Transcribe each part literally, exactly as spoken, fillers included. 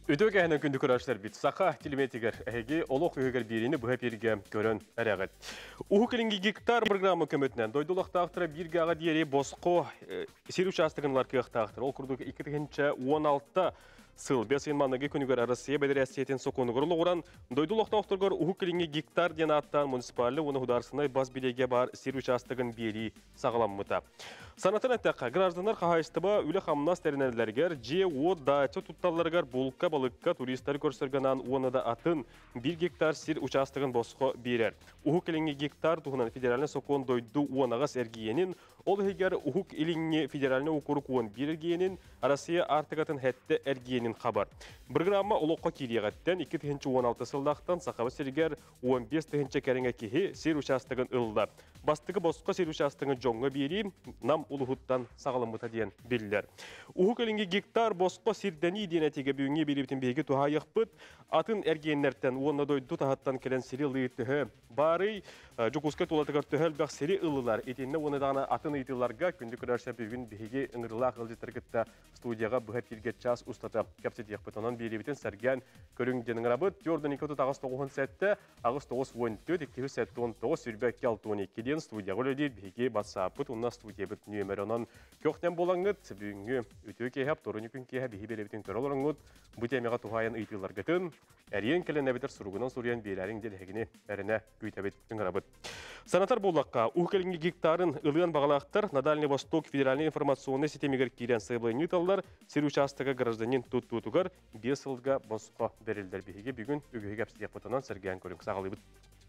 Өтөк әһінен күнді көрәшілер бит. Сақа телеметигер әйге олық үйгер беріні бұға берге көрін әрәғыт. Уху келінгі гектар программы көмітінен дойдулықтақтыры бірге аға дейері босқо сер участығынлар күйіқтақтыр. Ол күрдік екі мың он алты сыл бес инманныгы күнігер Россия бәдірәсиетін соқуынығырлы оран дойдулықтақтырғыр уху келінгі гектар ден аттан муниципалы оны хударсынай бас билеге бар сер участығын бері сағаламмыта. Санатын әттәққа граждандар қағайыстыба үлі қамнас тәрінәлілергер же о дайты тұтталарғар бұлыққа балыққа туристер көрсіргінан оны да атын бір гектар сер участығын босқо берер. Ухук еліңе гектар тұғынан федеральны соқуын дойду уанағас әргиенін, ол егер ухук еліңе федеральны оқырық уан бір әргиенін, Россия артығатын әтті әргиенін қабар. Программа олыққа келеғаттен екі мың он алты сылдақтан сақабы сергер он бес тыгынча кәріңе кеге сер участығын ылды. Бастығы босқа сер участығын жоңға бері нам улығыттан сағылымыта дейін белілер. Ухук еліңе гектар босқа сердені дейін әтеге бүйінге беребітін бейге туғайық бұд, атын әргенлерден оны дойду тағаттан келен сері ылы түхі. Бары жүкусқа толатығар түхіл бәқ сері ылылар. Етеніне оны дағына атын ұйтыларға күнді көрәрші бүгін бейге ұңырлақ ылжеттіргітті студияға бұға келгет час ұстаты кәпсетек бұтынан беребітін сәрген көріңден ұңырабыд. Жордан екі ағыс тоғыз сәтті, ағыс тоғыз он төрт, екі сәтті он тоғыз, сүрбәк алты он екіден студияға өледі бейге басапыт, онна студия бұт нөмірінен көқтен болаңыд, бүгінгі өтіу кейхап, торыны күн кейхап, бейге беребітін көрі оларыңыд, бұт әмеға туғайын ұйтылар гітін, әрен кәлін әбетір сұруғынан сұриян бейләрін делігіне әріне көйтәбет үңірабыд. Санатар болаққа, ұқылыңы гектарын ұлыған бағалақтар на Дальний Восток федеральный информационный сетемегер кейрен сайблайны талдар, сер участығы гражданин тұт-тұтығар бес ылға босқа берілдер бейге бүгін үгіге әпсідек бұтынан сәрген көрің сағалыбыд.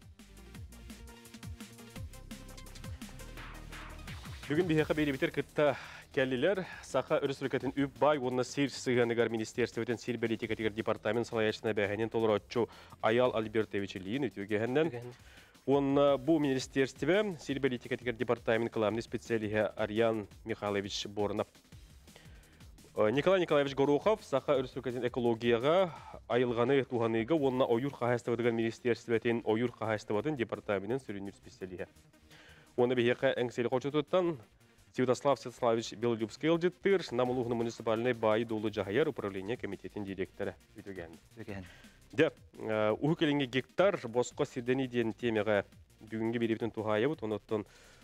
Бүгін бейхеқа бейді бітер күтті кәлілер Сақа Республикатын үп бай, онына сер сығанығар министерстветін сер бәлетекетігер департамент салаячына бәғанен толыр отчу Аял Альбертович Ильин өтігеннен. Он бұл министерстве сер бәлетекетігер департамент қаламны специалиге Арьян Михайлович Борнов. Николай Николаевич Горохов Сақа Республикатын экологияға айылғаны туғаныға, онына ойыр қағайыстывадыған министерстветін ойыр қағайыстывадын департаментін сүрінер специалиге. Оны бейеқа әңгіселі қочетуттан Святослав Святославович Белолюбский ылжыттыр, намылуғыны муниципальный байы долы жағайар управление комитетин директоры өтіген. Де, ұғы келінге гектар босқа сирдені дейін темеға бүгінгі беребетін туғайы бұд, оныттың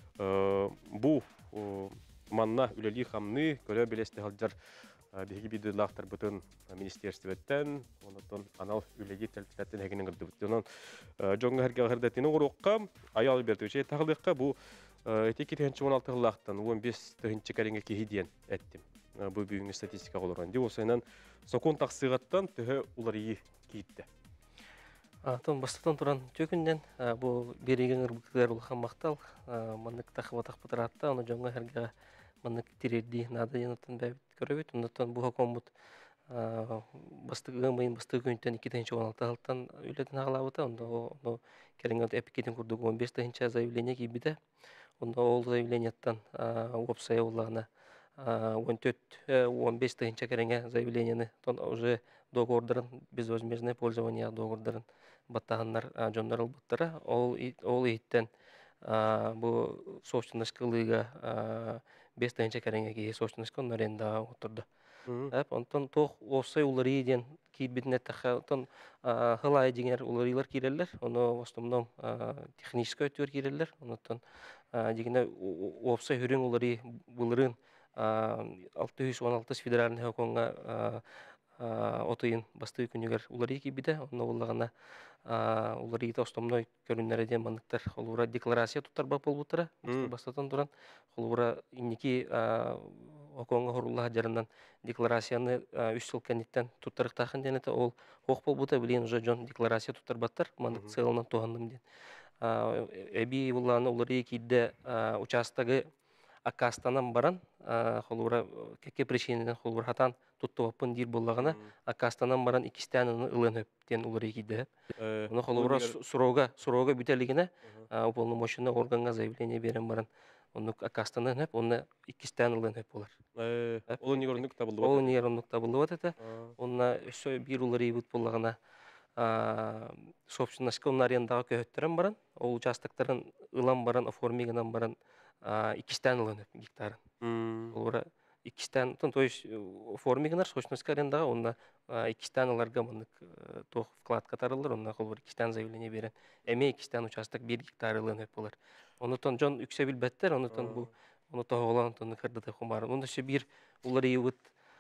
бұл манна үлелі қамны көрі белесті қалдар беги биді лақтар бұтын министерстветтен, оныттың анал үлелі тәлтілеттен әгінің ұрды бұд. Жоңғы әрге ғырдеттені ғырыққа, Аял Альбертович тағылыққа бұл екі мың он алты жылақтан он бес тыгынча кәріңе кейден әттім. Бұл бүгінгі статистика олырған. Де осайынан соқон тақсығаттан түхі олар ие кейтті. Атын бастатан тұран төкінден бұл береген ұрбықтылар ұлған мақтал. Маннық тақыватақ бұтыратта, оны жоңға әрге маннық терерді нады енаттан бәбіт көребет. Ондаттан бұл хақон бұд бастығын байын бастығы көнттен екі мың он алты жылдан үйлетін ағылабыта. Оны кәріңгі әпікетін күрдігі он бес тыгынча заявление кейбіді. Онда ол заявлениеттан опсая олағына он төрт он бес тыгынча кәріңе заявленияны уже договордарын, безвозмездное пользование договордарын баттағандар жондар ұлбыттары. Ол еттен бұл собственность қылыға бес тыгынча кәріңе кейі собственность қылын аренда отырды. Онтан тоқ осай олар еден кейбітіне тақытын ғылай дегенер оларилар келелер. Оны в основном технический өтер келелер. Онтан дегенде опсай хүрен олары бұлырын алты жүз он алты федеральный хоконға отыйын басты күнігер олары кейбіді. Оны олағына олары еті основной көрінлерден маңықтар олура декларация тұттар бап болбұттыра. Бастатан тұран олура иннеки Оконға хорулла жарынан декларацияны үш жыл кәнеттен тұттарық тақын денеті, ол хоқ болбута білен уже жон декларация тұттар баттар, мандық целынан тоғандым ден. Әбі оланы олары кейді участағы Акастанан баран, холура кәке причинеден холура хатан тұтты вапын дир болағына, Акастанан баран икістәнін ылын өптен олары кейді. Оны холура сұрауға бүтәлігіне, уполномоченный органға заявление берен баран. Оны Акастанан өп, оны икістән ылын өп олар. Олы не орындық табылды бат? Олы не орындық табылды бат әті. Оны өсі бір олары ебіт болағына собственностьқа оның арендағы көйөттерін баран, ол участықтарын ылан баран, оформигынан баран икістән ылын өп гектарын. Олара икистан, то есть формигнар сочность арендага, онна икистан аларга мынык тох вклад катарылар, онна холбор икистан заявление берен. Эме икистан участок бир гектар ылын өп болар. Онутон жон үксе билбеттер, онутон бу оны тоголан тон кырдыты хумар. Онда ше бир улар ийгыт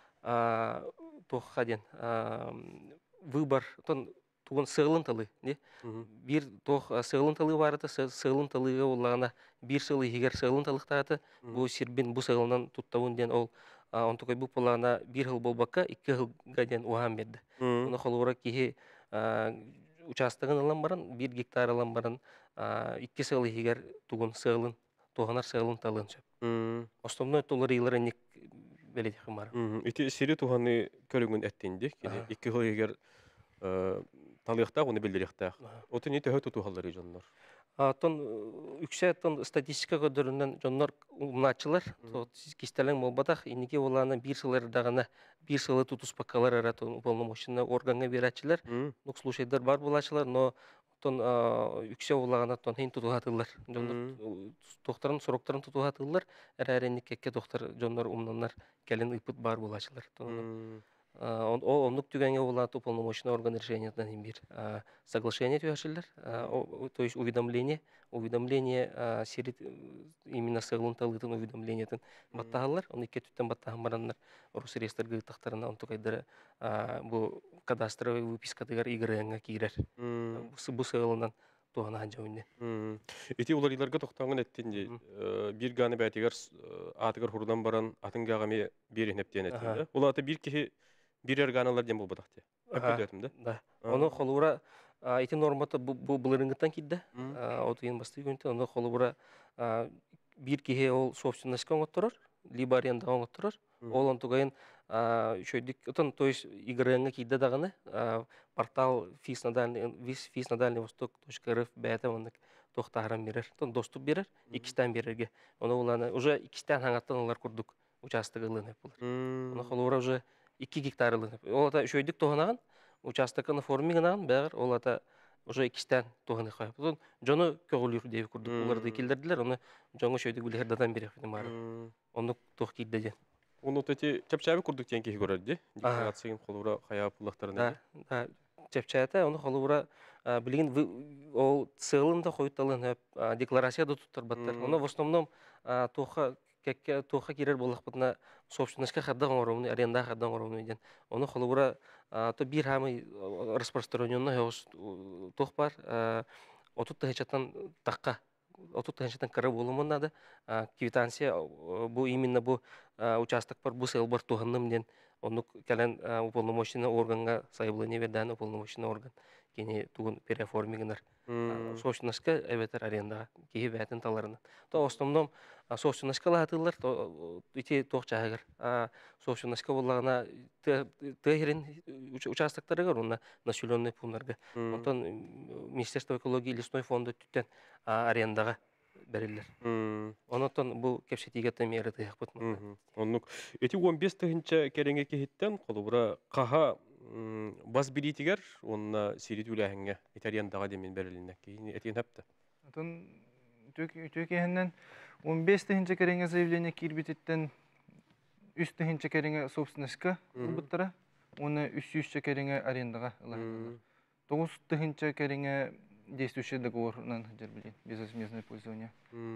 тох хаден выбор тон туган сыылын тылы, не? Бир тох сыылын тылы бар ата, сыылын тылыга уллагана бир сылы егер сыылын тылыктагаты, бу сирбин бу сыылынан туттабын ден ол он такой бу плана бир хыл болбакка икки хылга ден ухан берди. Оны холура кихи участогын алан баран, бир гектар алан баран, икки сылы егер туган сыылын, тоғанар сыылын тылын сөп. Остомной толар ыйлар эник беледи хымар. Ити сири туханы көрүнгүн эттинди, икки хыл егер талыктак, уну билдиректак. Оту не төһө тутухаллары жоннор. Тон үксе тон статистика көдөрүнөн жоннор умначылар, кистелең молбатах, инеге оланы бир сылыр дагана бир сылы тутуспаккалар аратын уполномоченный органга берачылар. Нук случайдар бар булачылар, но тон үксе олагана тон хин тутухатылар. Жоннор тохтарын сороктарын тутухатылар, эреренникке тохтар жоннор умнаннар келин ыпыт бар булачылар. Ол онлук түгенге улат уполномоченный орган решениятан бир соглашение төшелер, то есть уведомление, уведомление сирит именно сыылын талытын уведомлениятын баттагалар, он икки түттен баттаган бараннар орус реестрге тактарына он тукайдары бу кадастровый выпискатыгар игрыгынга кирер. Бу сыылынан тугана ханжауне. Ити уларыларга токтонгон эттинди бир ганы бәтигер атыгар хурдан баран атынгагами берин эптен эттинди. Улаты бир кихи бир эрганалар дем болбадакты. Өпөдөтүм да. Да. Оны холура ити нормата бу булырыңгыттан кидде. Отуен басты күнтө оны холура бир кихи ол собственностька оңотторор, либо аренда оңотторор. Ол онтугайын шөйдик, то есть игрыгынга кидде даганы портал физ на дальний восток точка рф бәті онық тоқтағыран берер. Тон доступ берер, икистен берерге. Оны оланы уже икистен хаңаттан олар күрдік участығы ылынып болар. Оны қолуыра уже икки гектар ылынып. Ол ата шөйдік тоғынаған, участықыны формигінаған бәғір, ол ата уже икистен тоғыны қойып. Тон жоны көгілер дейі күрдік. Оларды келдерділер, оны жоны шөйдік білер дадан берек. Оны тоқ кейдеден. Оны төте чапчабы күрдік тен кейі көрерді. Декларациян қолуыра қая пұллақтарына. Да, чапчабы, оны қолуыра билигин ол сыылында қойытталын декларация да туттар баттар. Оны в основном тоқа тоқа керер болақпытына собственностька хаддан оромны, аренда хаддан оромны ден. Оны қолуыра то бир хамы распространенный тоқ бар. Отут тахичаттан таққа, отут тахичаттан кірі болымын нады. Квитанция, бұл именно бұл участок бар, бұл сыйл бар туғанным ден. Оны кәлін уполномоченный органға сайылыне берден уполномоченный орган. Кені туғын переформигінер. Собственностька әветер арендаға, кейі бәтін таларынан. То основном собственностька лағатылар, үте тоқ жағығыр. Собственностька болағына тәйірін участоктарығыр, онына населенный пунктарға. Онтан Министерство экологии и лесной фонда түттен арендаға бәрелер. Онытан бұл кепшетеге тәмері тәйіқ бұтмады. Онық, әті он бес тығынша кәреңе кехеттен қолыбыра қаға бас билетигер, онна сирит үләһеңе итальяндаға демен бәрелінне. Кейін әтеген әпті. Отын төкеһеннен он бес тыгынча кәреңе заявление кирбитеттен үч тыгынча кәреңе собственностька бұттыра, оны үч жүз кәреңе арендаға ылайын. тоғыз тыгынча кәреңе действующий договорнан жербилин, безвозмездное пользование.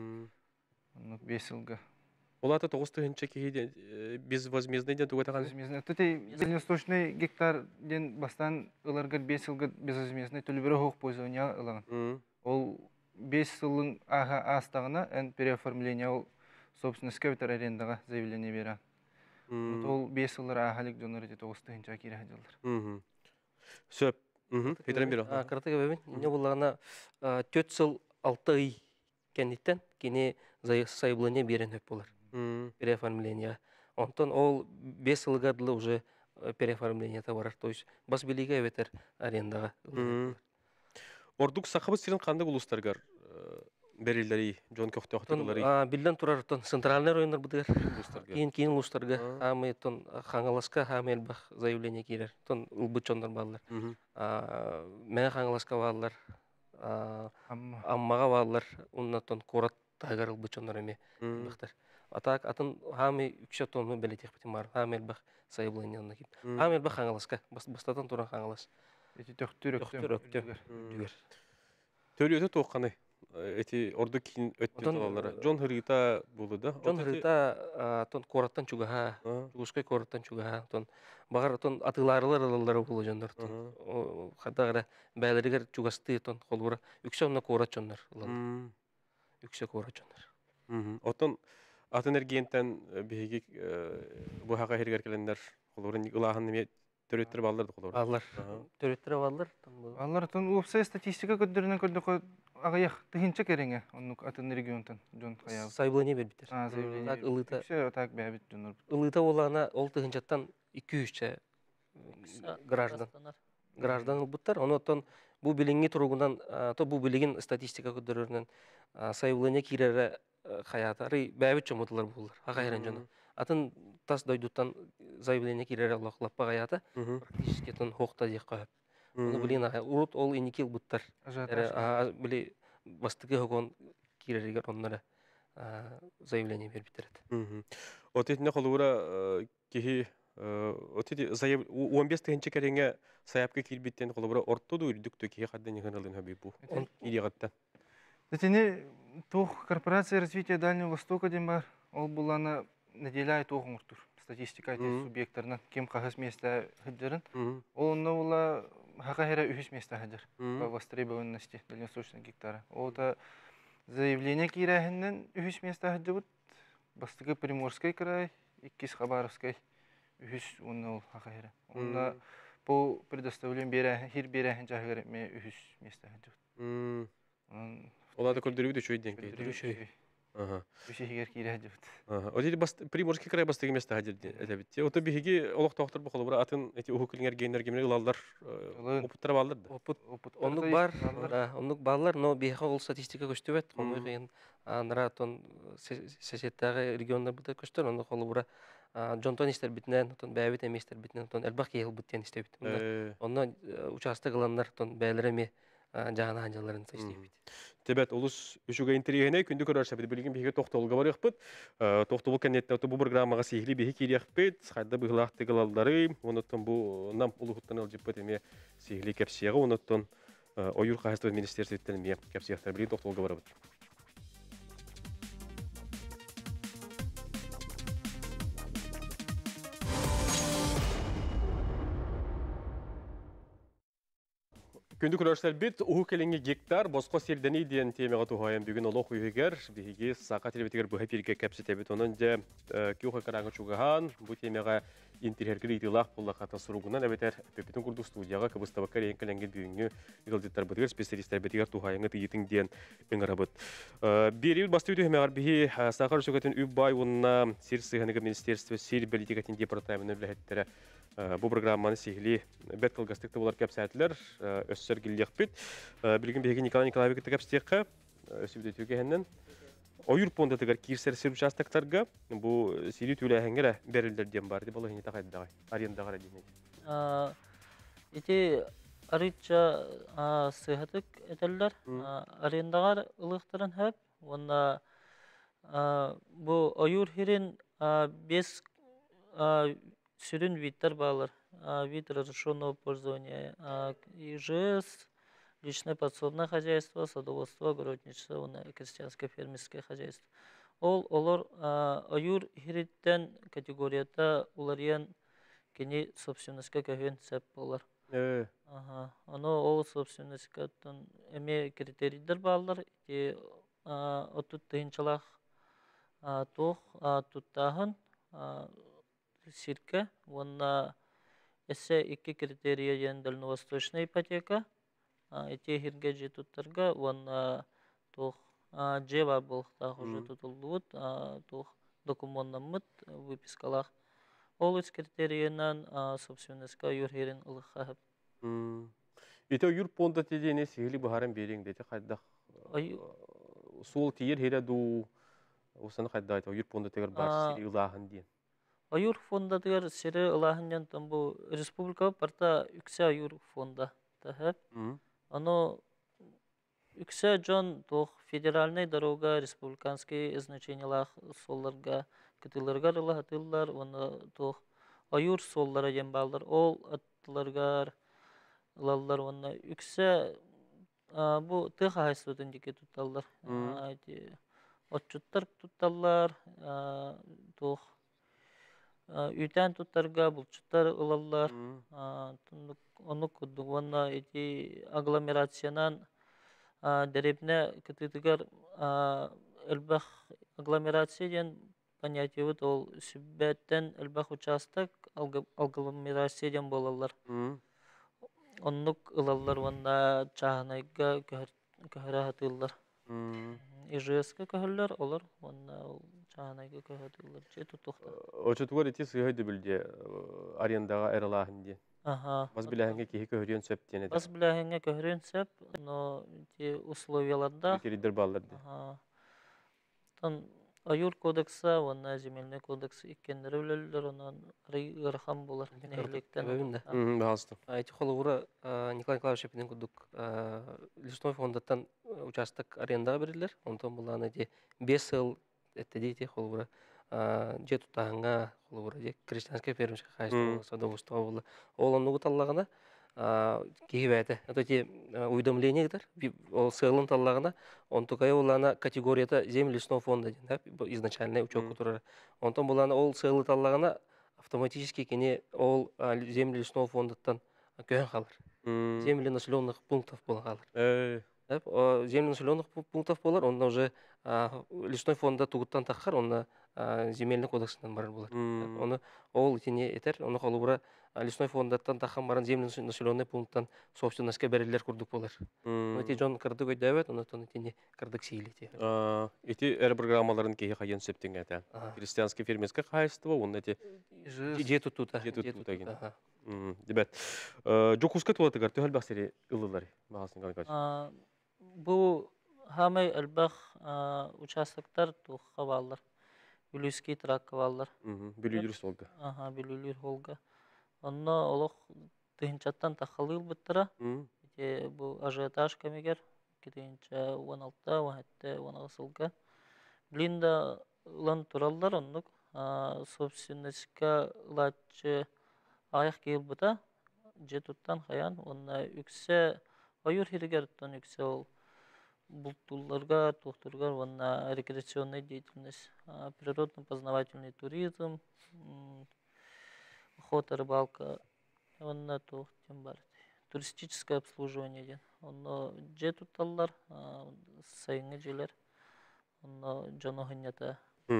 бес жылға. Олаты тоғыз тыгынча кейде безвозмездный ден тугатаған? Безвозмездный. Тәтей дальневосточный гектар ден бастан ыларгар бес жылға безвозмездный төлібірі хоқ пользование ылаған. Ол бес жылың аға астағына ән переоформление ол собственностька бітер арендаға заявление берен. Ол бес жылыр ағалық жонары де тоғыз тыгынча кейре хадылар. Сөп. Хетерен бері. Қыртыға бәбін, не болағына төрт жыл алты ай кәндеттен кене сайылыне берен өп болар. Переоформление. Онтан ол бес жылға дылы уже переоформление табарар. То есть бас билиге өбетер арендаға. Ордук сақабыз сирен қанды ұлыстарғар берілдері, жон көқті оқтығылары? Билден тұрар центральный райондар бұдығар. Кейін кейін ұлыстарға амы қаңаласқа амы әлбақ заявление керер. Ұлбыт жондар балылар. Мәне қаңаласқа балылар, аммаға балылар, оннан қорат тағар ұлбыт жондар әме бұқтар. атак атын хами үкшө тонну белетих битим бар. Хами элбах заявлениянна кип. Хами элбах хаңаласка. Бастатан туран хаңалас. Эти төктүр Төктөр өктө. Дүгер. Төрөтө тоққаны. Эти орду кин өттү Отон, талалары. Жон Хрита булды да. Жон Хрита тон кораттан чугаха, чугускай кораттан чугаха, тон багар тон атыларылар алалары болу жондар. Хадагара бәйлеригер чугасты тон холбура үксөмна корат жондар. Үксө корат жондар. Отон атын эргентен биһиги бу хага хергер келендер холбурун илаһын неме төрөттөр балдыр холбур. Баллар. Төрөттөр баллар. Аллар тон упсай статистика көддөрүнөн көрдүк агаях тыгынча кереңе онук атын регионтан жон каял. Заявление бербитер. А, заявление. Так ылыта. Все так бәбит жонор. Ылыта олана ол тыгынчаттан iki yüz ча граждан. Граждан буттар. Онотон бу билинги туругунан то бу билигин статистика көддөрүнөн заявление кирере хаятары бәбит чомутулар булар. Хагайран жона. Атын тас дойдуттан заявление кирере лохлаппа гаята. Практически тон хокта дик кап. Onu bilin urut ol inikil buttar. Ere bili бастыгы хогон киреригер оннара заявление берип битерет. Отетне холура кихи отети заяв он беш тыгынчы кереңе саяпка кирбиттен холура ортоду үрдүктө кихи хаддан йыгыналын хабибу. Иригатта. Затене тух корпорация развития Дальнего Востока дем бар. Ол буланы наделяет огуртур. Статистика субъекттарынан кем кагыс месте хыджырын. Ол новла хакахера үхүс месте хыджыр. По востребованности дальневосточных гектара. Ота заявление кирахинен үхүс месте хыджыбыт. Бастыгы Приморской край, иккис Хабаровской үхүс оннол хакахера. Онда по предоставлением бера хир берахин жагыр ме үхүс месте хыджыбыт. Оларды көрдүрүбү чөй ден кейди. Ага. Үшегер кире хажыбыт. Ага. Оти Приморский край бастыгы месте хажыр эдебит. Ото биһиги олох токтор бу холбура атын эти ухукилиңер гейнер гемер ылалдар опуттар балдар да. Опут онук бар, онук баллар, но биһиги ол статистика көчтөбөт. Комой кыйын анара тон сесеттагы региондар бутат көчтөр, ону холбура Жонтон истер битнен, тон бәбит эместер битнен, тон элбак ел буттен истебит. Онно участок ыланнар тон бәйлереме жана анжаларын истебит. Тебет улус үшүгө интерьене күндү көрөрсө бит билген биге токтолга барыппыт. Токтолу кенетте бу программага сихли биги кирияппыт. Хайда быглакты гылалдары, онуттан бу нам улугуттан алжыппыт эме сихли кепсиягы, онуттан оюр кайсы министрликтен ме кепсиягтар билген токтолга барыппыт. Күндү көрөрсөр бит уху келинги гектар боско сердени диен темага тухайым бүгүн олох үйгер биги сака телебетигер бу хепирге кепсетебит онун же кюха караңы чугахан бу темага интерьергер итилах булла ката суругунан эбетер пепитин курду студияга кыбыстабакка рейн келенге бүгүнгү игылдыттар бытыгер специалисттер бетигер тухайыңы тыйытың диен ыңарабыт. Берил бастыйды хемагар биги сахар шөкөтүн үббай онна сир сыгыныгы министерство сир политикатын департаментин билеттере бу программаны сихли бет кылгастыкты булар кепсәтләр өссөр гиллекпит. Билген беге Николай Николаевич кепстекка өсүбүдө түгәннән ойыр понда тегер кирсер сер участоктарга бу сири түләһәнгә берилдер дем бар ди булы хита кайда арендага динеди. А ити арыча сыхатык этелләр арендага ылыктырын һәп онда бу ойыр хирин без Сюрин виттер баллар, вид разрешенного пользования, ИЖС, личное подсобное хозяйство, садоводство, огородничество, крестьянское фермерское хозяйство. Ол олар аюр хириттен категорията улариян кени собственностька кәген сәп болар. Ано ол собственностькаттан эме критерийдер баллар, отут тыйынчалах тоқ туттағын сирка, вон эссе iki критерия ен дальневосточная ипотека, эти хирге жетуттарга, вон тох джева болхтах уже тутулдут, тох документнамыт выпискалах. Ол үз критериянан собственностька юрхерин ылыхахып. Ите юр понда тедене сигили бахаран берең дете кайдах. Сол тиер хере ду осаны кайда айта юр понда тегер бар сири ылахын ден. Аюр фонда тегер сири ылахын там бу республика парта үксе аюр фонда тахып. Ано үксе жон тух федеральный дорога республиканский значениялах солларга кытыларгар ыла хатыллар оны тух аюр соллара ден балдар ол аттыларгар ылаллар оны үксе бу тых хайсытын дике тутталлар отчуттар тутталлар тух үтен туттарга булчуттар ылаллар оны кудугана эти агломерациянан деребне кытытыгар элбах агломерация ден понятие вот ол сүббәттен элбах участок агломерация ден болалар. Оннук ылаллар ванна чаханайга көһөрө хатыллар. Ижеска көһөллөр олар ванна чаханайга көһөтыллар. Же тутукта. Очотугар ити сыйды билде арендага эралахын ди. Ага. Баз биләһеңгә киһи көһөрөн сөп дине. Баз биләһеңгә көһөрөн сөп, но те условияларда. Киридер баллар ди. Ага. Тан аюр кодекса, ванна земельный кодекс иккендер үлеллер, онан ырхам булар. Нехилектен. Мм, баһасты. Эти холура Николай Николаевич Шепинен кудук лесной фондаттан участок арендага берилер. Онтон буланы де бес ел этте дейти холура же тутаһыңа холура же крестьянская фермерская хозяйство садоводство булла. Ол онугу таллагана кихибәте. Это те уведомления гитар. Ол сылын таллагана он тукая улана категорията земель лесного фонда, да, изначальный учет, который онтон буланы ол сылы таллагана автоматически кене ол земли лесного фондаттан көһөн калыр. Земли населенных пунктов болан калыр. Земли населенных пунктов болар, онда уже лесной фонда тугуттан тахар, онда земельный кодексынан барар болар. Оны ол итине этер, оны холубра лесной фондаттан тахан баран земли населенный пункттан собственностька берилер курдук болар. Эти жон кырдык өйдөбөт, онтон итине кырдык сейлети. Эти эр программаларын кихи хайын сөптен әтә. Крестьянский фермерское хозяйство, он эти же туттута. Же туттута ген. Дебет. Жокуска туатыгар төһөл баксери ылылар. Багасын галгаш. Бу хамай элбах участоктар тух хаваллар. Бүлүски трак хаваллар. Бүлүлүр солга. Ага, бүлүлүр холга. Онно олох тыгынчаттан тахалыл буттара. Те бу ажиотаж кемегер кетенче он алты он жети он алты. Блинда лан тураллар оннук собственностька лачы аяк кел бута. Же туттан хаян онна үксе аюр хиригерттан үксе ол бултулларга тохтургар онна рекреационная деятельность, природно-познавательный туризм, охота, рыбалка, онна тох тем бар. Туристическое обслуживание, онно же тутталлар, сайынгы желер, онно жаногынята.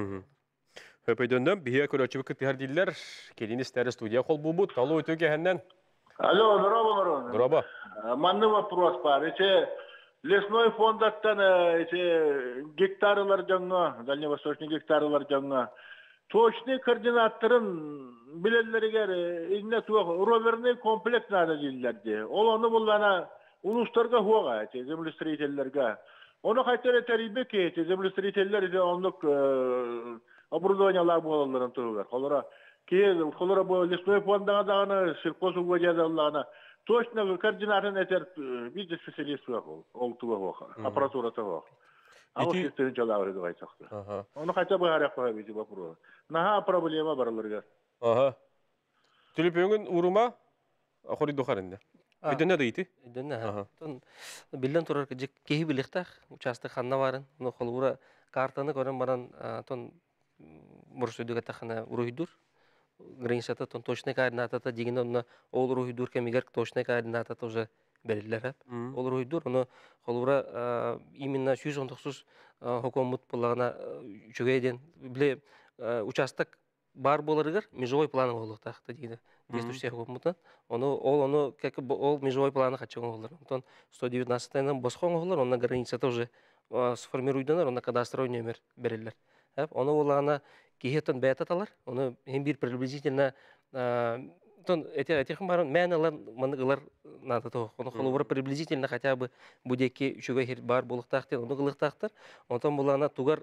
Höpöydöndüm, bihe köröçü kıtihar diller, kelin isteri студия қол бұбыт, талу өтөге әннен. Алло, здорово, здорово. Здорово. Манный вопрос бар. Эти лесной фондаттан эти гектарлар жаңа, дальневосточный гектарлар жаңа. Точный координаттарын билелеригер инне туак роверный комплект надо диллерди. Ол оны булана улустарга хуага, эти землестроительлерге. Оны кайтара тарибек эти землестроительлер эти онлук оборудованиялар болаларын тургар. Холора ке холора бу лесной фондага дагы сельхозугодияларына точно координатын этер бизнес специалист ол туга аппаратура туга. А вот это жалавы да айтсакты. Ага. Оны кайта баара кое бизи вопрос. Наха проблема барларга. Ага. Телепеңин урума ахори дохарында. Өйдөнө дейти? Өйдөнө. Тон билен турар кеһи билектах участок ханна барын. Уну холура картаны көрөн баран тон бурсөдөгө тахана уруйдур. Границата тон точный координатата деген онна ол уруйдур кемигер точный координатата уже белгилер. Ол уруйдур, уну холура именно жүз он тогуз хокомут булагына чөгөйден биле участок бар боларыгар межовой планы болуктакты деген. Действующий хокомутан. Ону ол ону как ол межовой планы качан болар. Тон сто девятнадцатыдан босхон болар, онна границата уже сформируйдунар, онна кадастровый номер берилер. Оны олағына кейхеттен бәйт аталар, оны hem bir приблизительно тон этих барын мән алар маңығылар надо тоқ. Оны қолуыра приблизительно хотя бы будеке үшіге бар болықтақтен, оны қылықтақтар. Онтан болағына туғар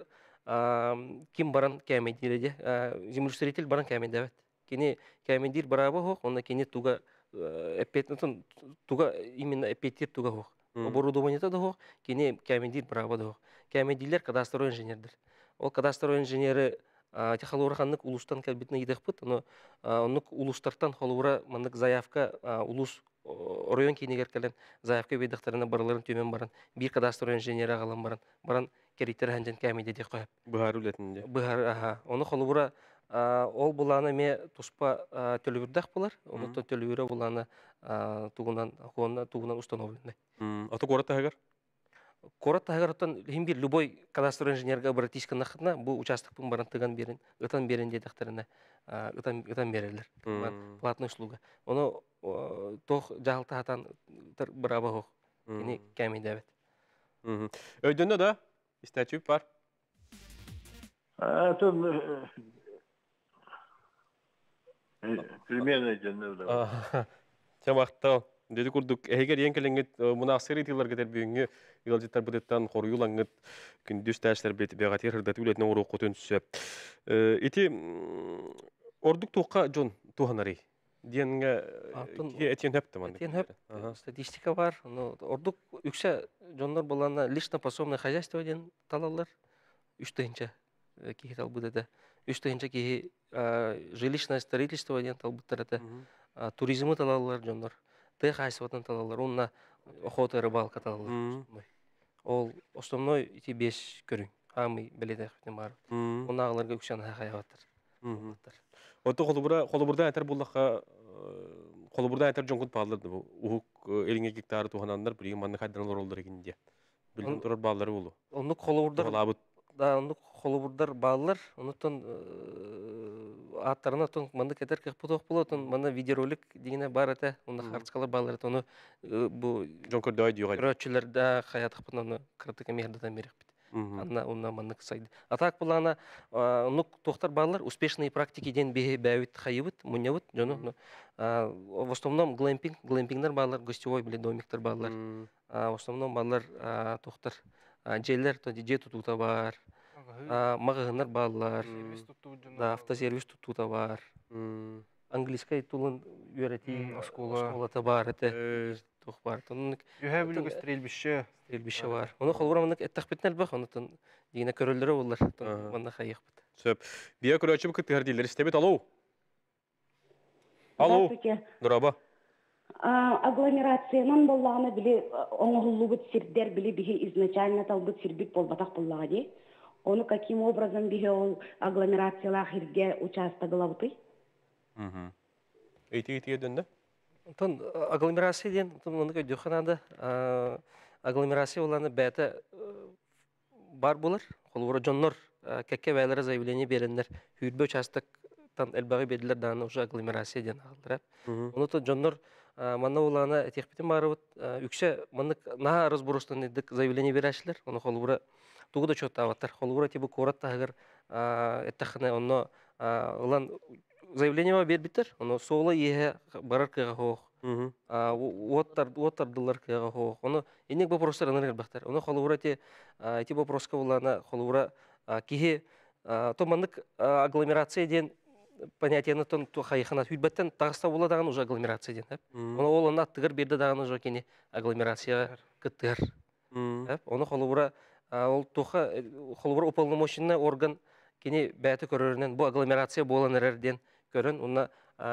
ким баран кәмендер, землеустроитель баран кәмендер. Кені кәмендер барабы хоқ, оны кені туға именно әпеттер туға хоқ. оборудованието да хох, кене кәмендир право да хох. Кәмендилер кадастровый инженердер. Ол кадастровый инженері техалура ханнык улустан кәлбитне идехпыт, но оннык улустартан халура маннык заявка улус район кинегер кәлен заявка бейдақтарына барыларын төмен баран, бір кадастровый инженері ағалан баран, баран кериттер ханжан кәмеде де қойып. Бұхар үлетінде. Бұхар, аха. Оны халура ол бұланы ме туспа төлөвірдақ болар, оны төлөвірі бұланы туғынан установленный. Аты қорат тағығар? Корот тағырыттан химбир любой кадастровый инженерға обратишка нақытна бұл участокпын баран тыган берін, ұтан берін дедіқтарына ұтан берілер. Платный услуга. Оны тоқ жағылты хатан бір аба хоқ. Кені кәмей дәбет. Өйдіңді да? Истәтіп бар? Атын примерно жөнді да. Чамақтал. Dedi kurduk. Eğer yenkelenget münasır itiler gider büyüğü yolcular budettan koruyulanget gündüz dersler beti beğatir hırdat ületine oru kotun süp. Iti orduk toqa John tuhanari. Diyenge etiyen hepti man. Etiyen hep. Statistika var. Orduk yükse Johnlar bolana лично пособное хозяйство ден талалар. Üç тыгынча ки талбудада. Üç тыгынча ки жилищное строительство ден талбуттарата. Туризмы талалар Johnlar. Ты хайсватан талалар, онна охота рыбалка талалар. Ол основной ити беш көрүн. Хамы беледек бар. Онна аларга үкшан хаяттар. Ото холубура холубурда айтар буллакка холубурда айтар жоңгут бааларды бу. Ук элиңе гектары туханандар бир манны кайдыралар олдор экинде. Билген турар баалары болу. Онну холубурдар да онну холубурдар баалар, онутон аттарына тон манды кетер кык поток болотон мана видеоролик дегене бар эте, онда харчкалар баалар тону бу жоңкөр дай дүйгай. Рөчүлөрдө хаятык бунаны кыртык мехдедан берип бит. Анна онна маннык сайды. Атак булана нук токтар баалар успешные практики ден бе бәвит хайыбыт, муньявыт, жону. В основном глэмпинг, глэмпингдер баалар, гостевой биле домиктер баалар. В основном баалар токтар жерлер тоди же тутута бар. Магагынар баалар, да, автосервис тутута бар. Английский тулын үйрәти, школата бар, эте тух бар. Юха бүлігі стрельбище. Стрельбище бар. Оны қолуыра мұнық әттақ бітнәл бақ, онытын дегіне көрілдері олар, мұнна қайық біт. Сөп, бия көрәчі бұкыт тігардейлер істебет, алло? Алло? Нұраба? Агломерациянан боллағына білі, оңғылы бұт сирдер білі бігі изначально тал бұт сирбит болбатақ боллаға де. Оны каким образом бігі ол агломерациялақ ирге участагыла бұты? Эйті-эйті едінді? Тон агломерация ден, оны көйдіқанады, агломерация оланы бәті бар болар. Қолуыра жоннор кәкке бәлері заявление беренлер. Хүрбе участықтан әлбағы беділер даны уже агломерация ден ағылдырап. Оны то жоннор манна оланы әтекпетін бары бұд. Үкше маннық наға разбұрыстан едік заявление берәшілер. Оны қолуыра туғы да чөтті аваттар. Қолуыра тебі корат тағығыр әттіқіне оны олан заявление бербиттер, оно соло еhe барар кыга хох. Оттар оттардылар кыга хох. Оно инек вопростар анар бахтар. Оно холура те эти вопроска улана холура кихе то мандык агломерация ден понятиені тон то хайхана хүлбәттен тагыста була даган уже агломерация ден. Оно ол ана тыгыр берди даган уже кене агломерация кыттыр. Оно холура ол тоха холура уполномоченный орган кене бәті көрерінен бұл агломерация болан әрерден көрін, онна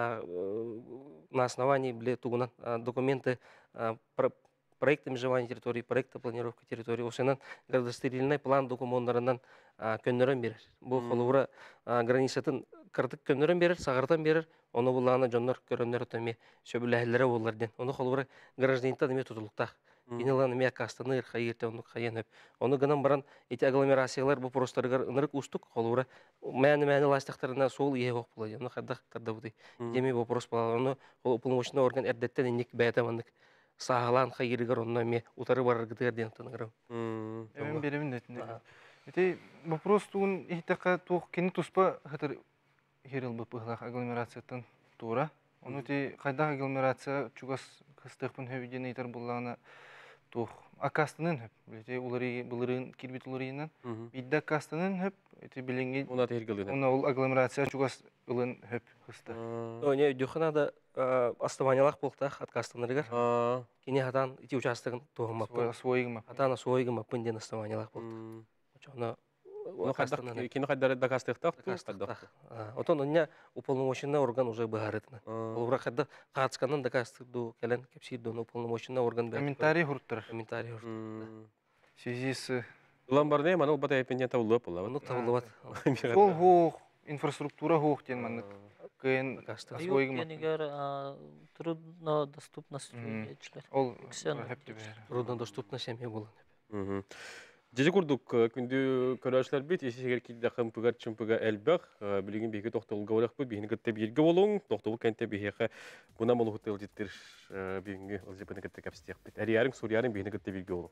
на основании біле туғынан документы проекта межевания территории, проекта планировки территории, осынан градостроительный план документарынан көннерін берер. Бұл қолуыра границатын кырдык көннерін берер, сағыртан берер, оны бұлағына жонлар көрінлер өтіме сөбіләхілері оларден. Оны қолуыра гражданинта деме тұтылықтақ. Инелан мя кастаныр хайырта оны қайынып. Оны гынан баран эти агломерациялар бұл просторығар ынырық ұстық қолуыра мәні-мәні ластақтарына сол ие оқ болады. Оны қадақ қадда бұдай. Деме вопрос болады. Оны ұпылмошына орган әрдеттен енек бәйтамандық сағалан хайырығар онына ме ұтары барар гыдығар ден тынығырым. Әмен беремін дәтінде. Эти вопрос туғын ихтақа туқ кені тұспа қытыр херил бұп ұғылақ агломерацияттан туыра. Оны те қайдағы агломерация чугас қыстықпын хөбеден ейтар болағына тух акастынын хөп, билете улары булырын кирбит уларынан, бидда акастынын хөп, эти биленге Уна тергелден. Уна ол агломерация чугас ылын хөп. Хыста. Не үдүхана да основаниялах болтах откастынырыгар. Кини хатан ити участогын тугамаппын. Свойгма. Хатана суойгамаппын ден основаниялах болтах. Очоно Кино хайдары да кастыктак ту. Отон оня уполномоченный орган уже быгарытны. Олбра хадда катсканан да кастыду келен кепсидон уполномоченный орган бер. Комментарий хурттар. Комментарий хурттар. В связи с... Улан барне, маныл бата эпенде таулы пола. Ну тавлыват. Сол хух, инфраструктура хух тен маннык. Кыйын свойгма. Юкенигер трудно доступно студенчлер. Ол Ксен. Трудно доступно семья булан. Жеже курдук күндү көрөчлөр бит, эсегер килде хымпыгар чымпыга элбек, билигин беге токтолга олак бит, бигин гытта бирге болуң, токтол кенте бихеге буна молу хотел життер бигинге олжепен гытта капстык бит. Ариярың сурьярың бигин гытта бирге болуң.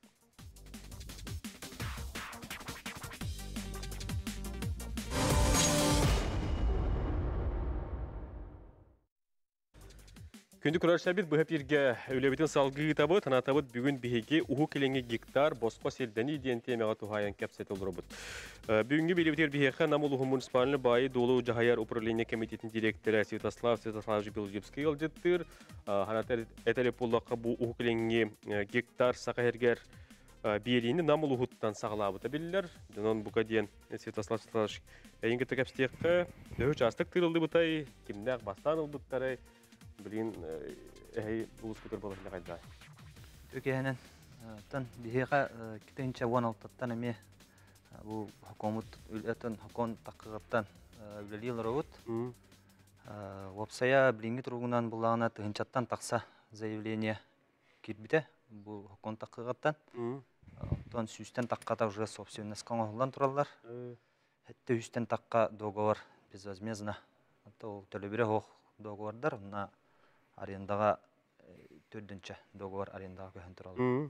Күнді көрәршілер бит бұхап ерге өлебетін салғы табы, тана табыт бүгін бігеге ұху келеңе гектар босқа селдені иден темеға тұхайын кәпсет олыр бұд. Бүгінгі белебетер бігеге намыл ұху муниципалыны байы долу жағайар управление комитетінің директоры Святослав Святослав Жибилжевский алжеттір. Ханатар әтәлі поллаққа бұл ұху келеңе гектар сақайыргер биелейіні намыл ұхуттан сағылабыта білілер. Жонон бұқа дейін Святослав Святослав әйінгі тәкәпстеққа дөш астық тырылды бұтай, кемнәқ бастан ұлбыттары. Билин әй улус көтөр болашында кайда. Төкәһенен тан бихега китенче он алтыдан эме бу хөкүмәт үләтен хөкүмәт тақыгыттан үлелилер ут. Вопсая билинги тургунан булагына тынчаттан такса заявление кирбите бу хөкүмәт тақыгыттан. Тон сүстен такката уже собственность коңолдан туралар. Хәтта үстен такка договор безвозмездно. То төлөбүрө хох договордар на арендаға төрдінші договор арендаға көһен туралы.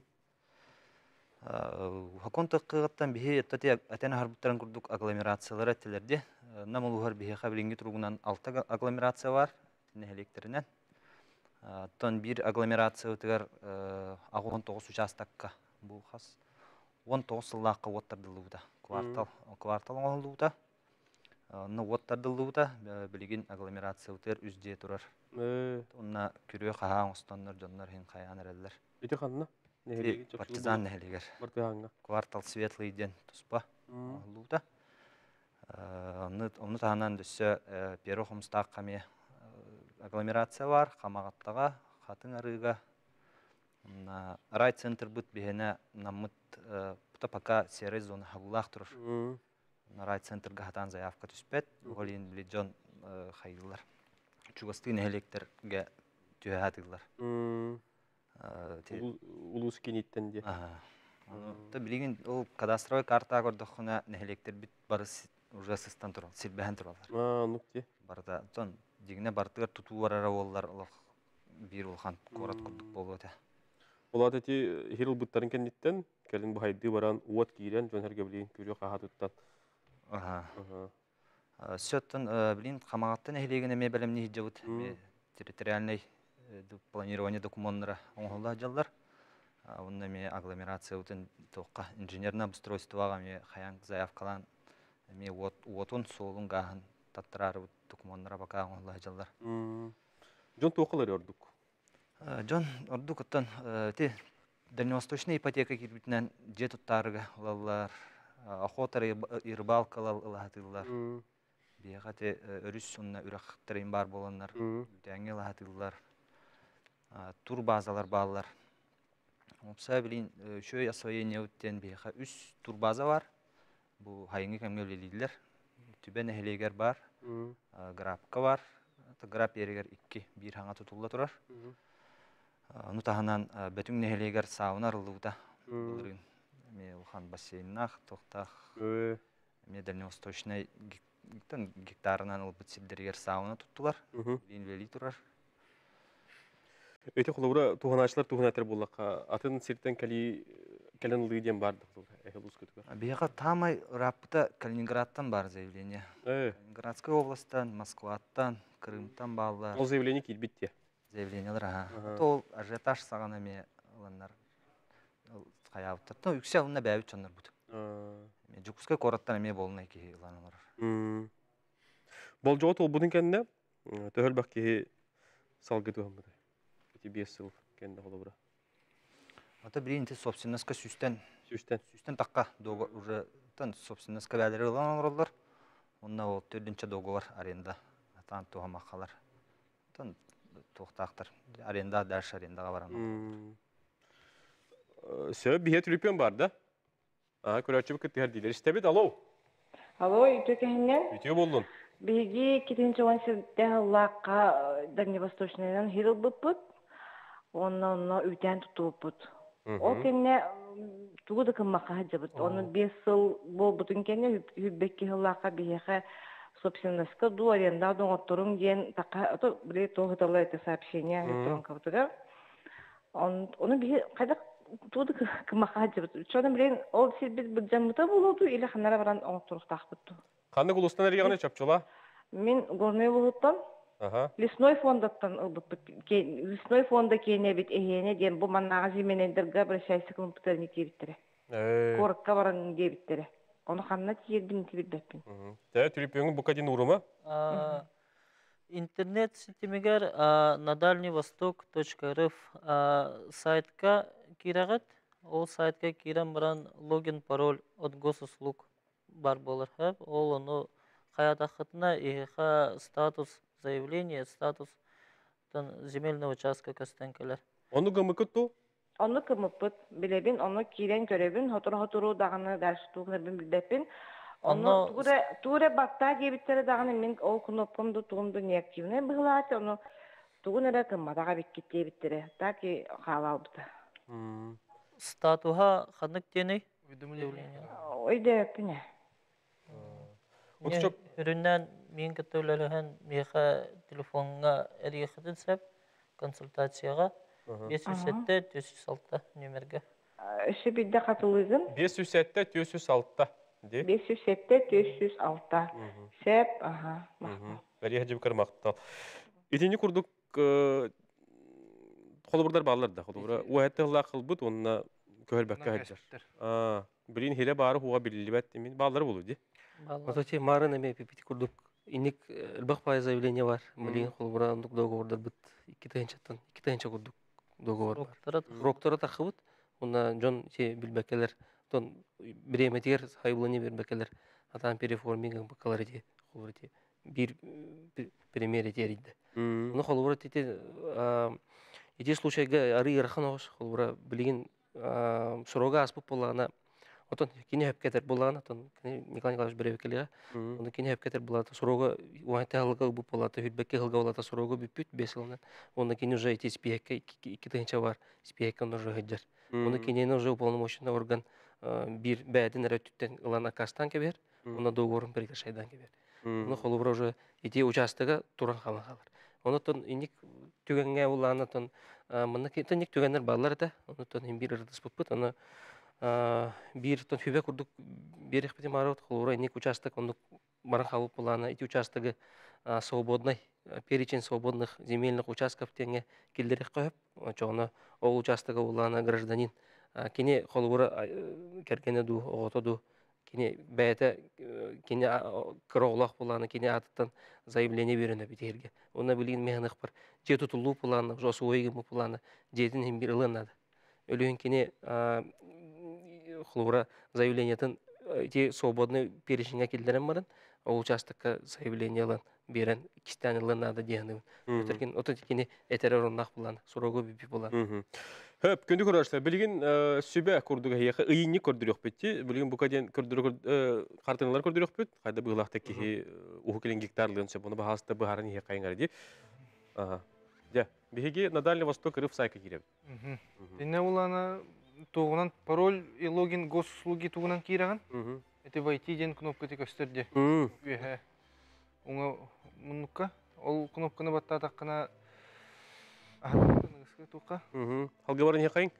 Хакон таққығыттан бихе әтәне харбыттарын күрдік агломерациялар әттелерде. Намыл ұғар бихе қабілінгі тұрғынан алты агломерация бар, нәхелектерінен. Тон бір агломерация өтігер ағы он тоғыз участаққа бұл қас. он тоғыз сыллаққа оттардылуыда, квартал оңылуыда. Оны оттардылуыда білген агломерация өтер үзде тұрар. Онна күрі қағаң ұстанлар, жонлар хен қаян әрелер. Эти қанна? Партизан нәхелегер. Квартал светлый ден тұспа олуыда. Оны тағынан дөсі пері құмыстақ қаме агломерация бар, қамағаттаға, қатын арыға. Рай-центр бұд бігені намыт бұта пока серый зоны хабылақ тұрыр. Рай-центрға хатан заявка түспет, оғалейін білі жон қайдылар. Чугасты нәхелектерге түйәтігілар. Улус кенеттен де. Білген ол кадастровый карта көрдіқына нәхелектер біт барыс уже сыстан тұрал, сілбәхен тұралар. Нүкте? Барда, тон, дегіне бартығар тұту барара олар бір олған қорат көрдік болу өте. Олады те херіл бұттарын кенеттен, кәлін бұхайды баран уат кейрен, жон әрге білейін көрі қаға тұттан. Сөттін білін қамағаттың әхілеген әме бәлімні хиджауыт. Территориальный планирование документара оңғылда жалдар. Онда ме агломерация өтін тоққа инженерна обустройствоға ме қаян заявкалан ме уотун солын ғағын таттырары документара бақа оңғылда жалдар. Жон тоқылар өрдік? Жон өрдік өттін дальневосточный ипотека кербітінен же тұттарыға олалар. Охота и рыбалкалар ылахатылар. Бияқаты өріс сонына үрақтырын бар боланлар. Үтәңе ылахатылар. Тур базалар балалар. Опса білін шөй освоение өттен бияқа үс тур база бар. Бұл хайыңы кәмгелелейділер. Түбен әхелегер бар. Грапка бар. Грап ерегер икки бір хаңа тұтылда тұрар. Нұтағынан бәтің әхелегер сауынар ұлыуда. Ме улхан бассейнах, тоқтақ, ме дальневосточный гектарынан ұлбыт сілдергер сауына тұттылар, бейін вели тұрар. Өте құлауыра туғаначлар туғанатыр болаққа, атын сирттен кәлін ұлы еден барды әхіл ұз көтігер? Бейға тамай рапыта Калининградтан бар заявление. Калининградской областан, Москваттан, Крымтан балылар. Ол заявление кейт бітте? Заявлениялар, аға. Ол ажиотаж сағана ме ұланлар. Қаяуыттар. Но үксе ұлына бәуіт чонлар бұд. Жүкізгі қораттан әме болына ке ұланалар. Бол жоғыт ол бұдың кәніне, төхіл бақ кейі салғы туғам бұдай. Эти бес сыл кәніне қолы бұра. Ата бірейін те собственностьқа сүстен. Сүстен. Сүстен таққа уже собственностьқа бәлері олан оралар. Онна ол төрдінші договор аренда. Атан туға мақалар. Тоқтақтар. Аренда, дәрш арендаға баран. Сөй бейет үліпен бар да? Көрәтші бұк күтті әрдейлер. Істебет, алло? Алло, үйті кәйінен? Үйті болдың? Беги кетінші он сегізден лаққа Дальневосточныйдан хирыл бұппыт. Онна онна үйтен тұтуып бұт. Ол кәне туғыды кіммаққа хаджабыт. Оны бес сыл бол бұтын кәне хүббекке лаққа бейеқі собственностьқа ду аренда доңоттырың ден таққа, біле тоғыталы это сообщение электронка бұтыға. Оны бейе қайдақ туғыды кіммаққа хаджабыт. Чодан білейін, ол сирбет бұджамыта болуды, или қанара баран оңықтырықтақ бұтты. Қанды құлыстан әргеғіне чапчыла? Мен горный бұғыттан, лесной фондаттан лесной фонда кейіне бит эхене ден бұл маннаға зименендерге бір шайсы компьютеріне кейбіттері. Корыққа баран кейбіттері. Оны қанына тиербін кейбітбәппін. Тәе түріппеңін бұқа дейін ұрыма? Интернет сетемегер на дальневосток точка рф сайтқа кирағат. Ол сайтқа кирен баран логин пароль от госуслуг бар болар. Ол оны қаятақытына иға статус заявление, статус земельного участка кастенкелер. Оны кымыкыт ту? Оны кымыппыт, білебін, оны кирен көребін, хотыр-хотыру дағыны дәршітуғын білбеппін. Оны туғыра бақта дебіттері дағыны мен ол кнопкамды туғымды неактивный бұғылаты, оны туғын әрі кыммадаға беккет дебіттері, таки қалал бұта. Статуға қанық дені? Ойды өпіне. Үріннен мен көтөлерін меға телефонға әрі қытын сәп консультацияға бес жүз сетте төрт жүз алты нөмерге. Үші бидді қатылығын? бес жүз сетте төрт жүз алты. бес жүз сетте төрт жүз алты. Сәп, аға, мақтал. Бәрі әжі бүкір мақтал. Етені күрдік қолыбырдар балыларда. Уәтті ғыла қылбыт, онына көхіл бәкке әджер. Білін хере бары хуға білілі бәт, балылары болу де? Ототе марын әме пепеті күрдік. Инек әлбақ пай заявление бар. Білген қолыбыра ұндық договордар бұд. Екі тайыншаттан, екі тайынша күрдік договор бар. Роктора тақы бұд. Онда жон білбәкелер. Біреметер хайбылыне бербәкелер. Атан переформинген бақалар ете. Bir пример етерейді. Оны қолыбыра тете ете случайға ары еріқан оғыш. Қолыбыра білген сұрауға аспып болағына Отон кине хепкетер булана, тон Николай Николаевич Беревекелега. Он кине хепкетер булата сурога, уайта халга бу булата, хитбекке халга булата сурога бипют бесилнен. Он кине уже эти спиекке iki тенча бар, спиекке он уже хеджер. Он кине уже уполномоченный орган бир бәдин рәттен лана кастан кебер, он договорын прекращайдан кебер. Он холубра уже эти участогы туран калан калар. Он тон иник түгәнгә булана тон мына китник түгәннәр баллар да, он тон бир рдыс бупут, аны bir ton fübe kurduk bir ekpeti marot холура ник участок он баран халып булана эти участогы свободный перечень свободных земельных участков теңе килдерек коеп чоны ол участогы булана гражданин кине холура кергене ду оготоду кине бәйте кине кроглах булана кине аттан заявление берене битерге оны билген механик бар же тутулуу булана жосу ойгы булана жетин хим бир ылынады өлөң кине Хлора заявлениятын те свободный перечень килдерем барын, ол участокка заявлениялан берен кистанылан надо дегенем. Өтерген ототикини этеророннак булан, сурого биби булан. Хөп, күндү көрөштөр. Билген сүбө курдуга яка ыйынны көрдүрөк бетти. Билген бука ден көрдүрөк картыналар көрдүрөк бет. Кайда быйлакта ки ухукелен гектарлыгын сөп, буну баһаста быһарын якайыңар ди. Ага. Ja, биге на Дальний Восток рыв сайка киребит. Инне улана тугунан пароль и логин госуслуги тугунан кираган. Это войти ден кнопка тек өстерде. Үһә. Уңа мунукка ол кнопканы батта таккана ахтыгыска тука. Алгабарын якайын.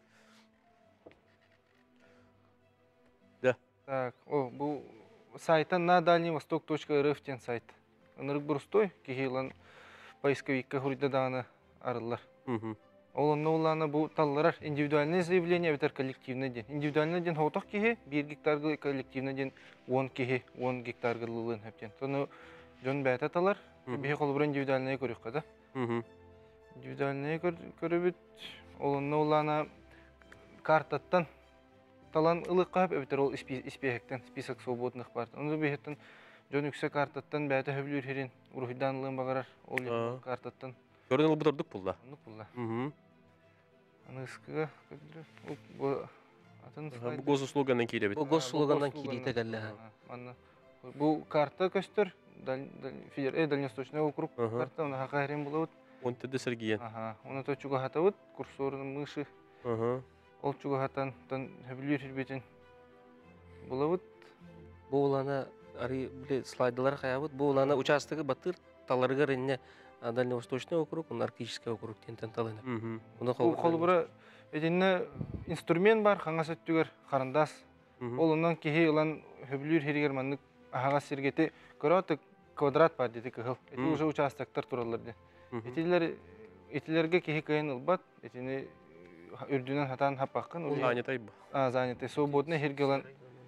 Да. Так, о, бу сайттан на дальний восток точка рф тен сайт. Анырык бурустой кихилан поисковикка хурдаданы арылар. Ол уланы бу талларар индивидуальное заявление бетер коллективный ден. Индивидуальный ден хоток кихи, bir гектаргы коллективный ден он кихи, он гектаргы лылын хептен. Тону жон бәті аталар. Бейі қолыбыр индивидуальные көрік қада. Индивидуальные көрібіт. Олынна олана картаттан талан ылық қап, өбітер ол испехектен, список свободных бар. Оны бейхеттен жон үксе картаттан бәті хөбілер херен, ұрхидан ылын бағарар, ол картаттан. Көрін ылы бұтырдық бұлда? Бұлдық бұлда. Аны ұскыға көдірі. Бұл гос услугандан кейде бит? Бұл гос услугандан кейде тәгәлі. Бұл карта көстір, Дальнесточный округ карта, оны хақа әрен бұлауыд. Он теді сіргейен? Оны то чуға хатауыд, курсорының мышы. Ол чуға хатан хөбілер хербетін бұлауыд. Бұл оланы слайдылар қаябыд, бұл оланы участығы батыр таларыға ренне Дальневосточный округ, он арктический округ тентен талыны. Бұл қолыбыра әденне инструмент бар, қаңас өттігер қарындас. Ол ондан кеге ұлан хөбілер хергер манның ағаға сергеті көрі квадрат бар деді кығыл. Әті уже участықтар тұраларды. Әтілерге кеге кайын ұлбат, әтіне үрдінен хатан хапаққын. Занятай бұл? Занятай. Свободны хергелан.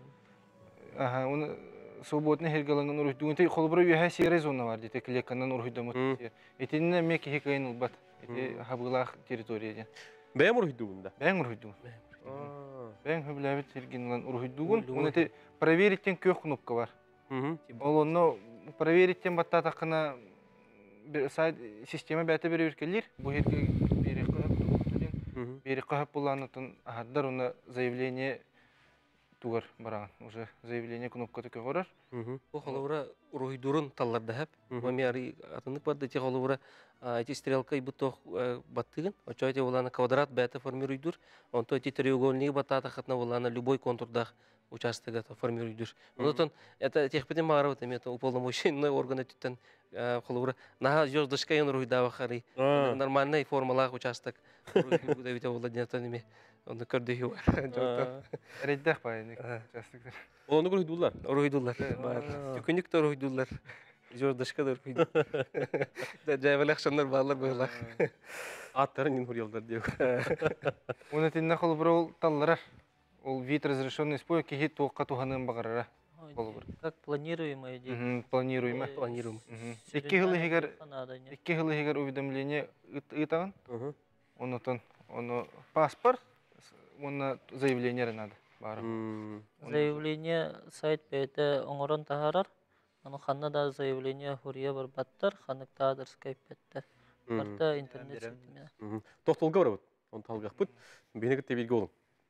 Свободны хергеланын ұрыхдуынтай қолыбыры үйәе сере зона бар деді кілекканнан ұрыхдамыт. Әтіне ме кеге кайын ұлбат. Әті хабылақ территория. Бәйім ұрыхдуында? Бәйім ұрыхдуын. Бәйім хөбіләбет хергенлан ұрыхдуын. Оны әті провериттен көк кнопка бар. Ол оны провериттен батта тақына система бәті бері өркелер. Бұл ерге бері қағып бері қағып боланытын ағаддар оны заявление туғар бараған. Уже заявление кнопка төке қорар. Бұл қолауыра ұрыхдурын талларды әп. Мәме арый атындық барды, те қолауыра эти стрелка и бутох баттыгын. Очо эти волана квадрат бәті формируйдур. Он то эти треугольники баттата хатна волана любой контурдах участок формируйдур. Онотон это техпетен мағарабыт әме уполномоченный органы түттен қолауыра наға жөздышқа ен ұрыйдава қарай. Нормальный формалақ участок ұрыйдавите владенетен әме. Оны көрдігі бар. Рейддәқ байыны участоктар. Оны ұрыйдулар? Ұрыйдулар. Түкінікті ұрыйдулар. Жордашка да ұрыйду. Жайвал ақшанлар бағалар бағалар. Аттарын ен ұрыялдар деу. Оны теніне қолы бір ол талларар. Ол вид разрешенный спой кеге тоққа туғанын бағарара. Как планируемое действие? Планируемое. Планируем. Икки хылы хегер уведомление ытағын. Оны паспорт, оны заявление надо. Заявление сайт бәйті оңырын тағарар. Аны қанна да заявление хурия бар баттар, қанық тағадыр скайп бәтті. Барта интернет сетімені. Тоқтылға бар бұд, оны талғақ бұд. Бейнігіт те белгі олың.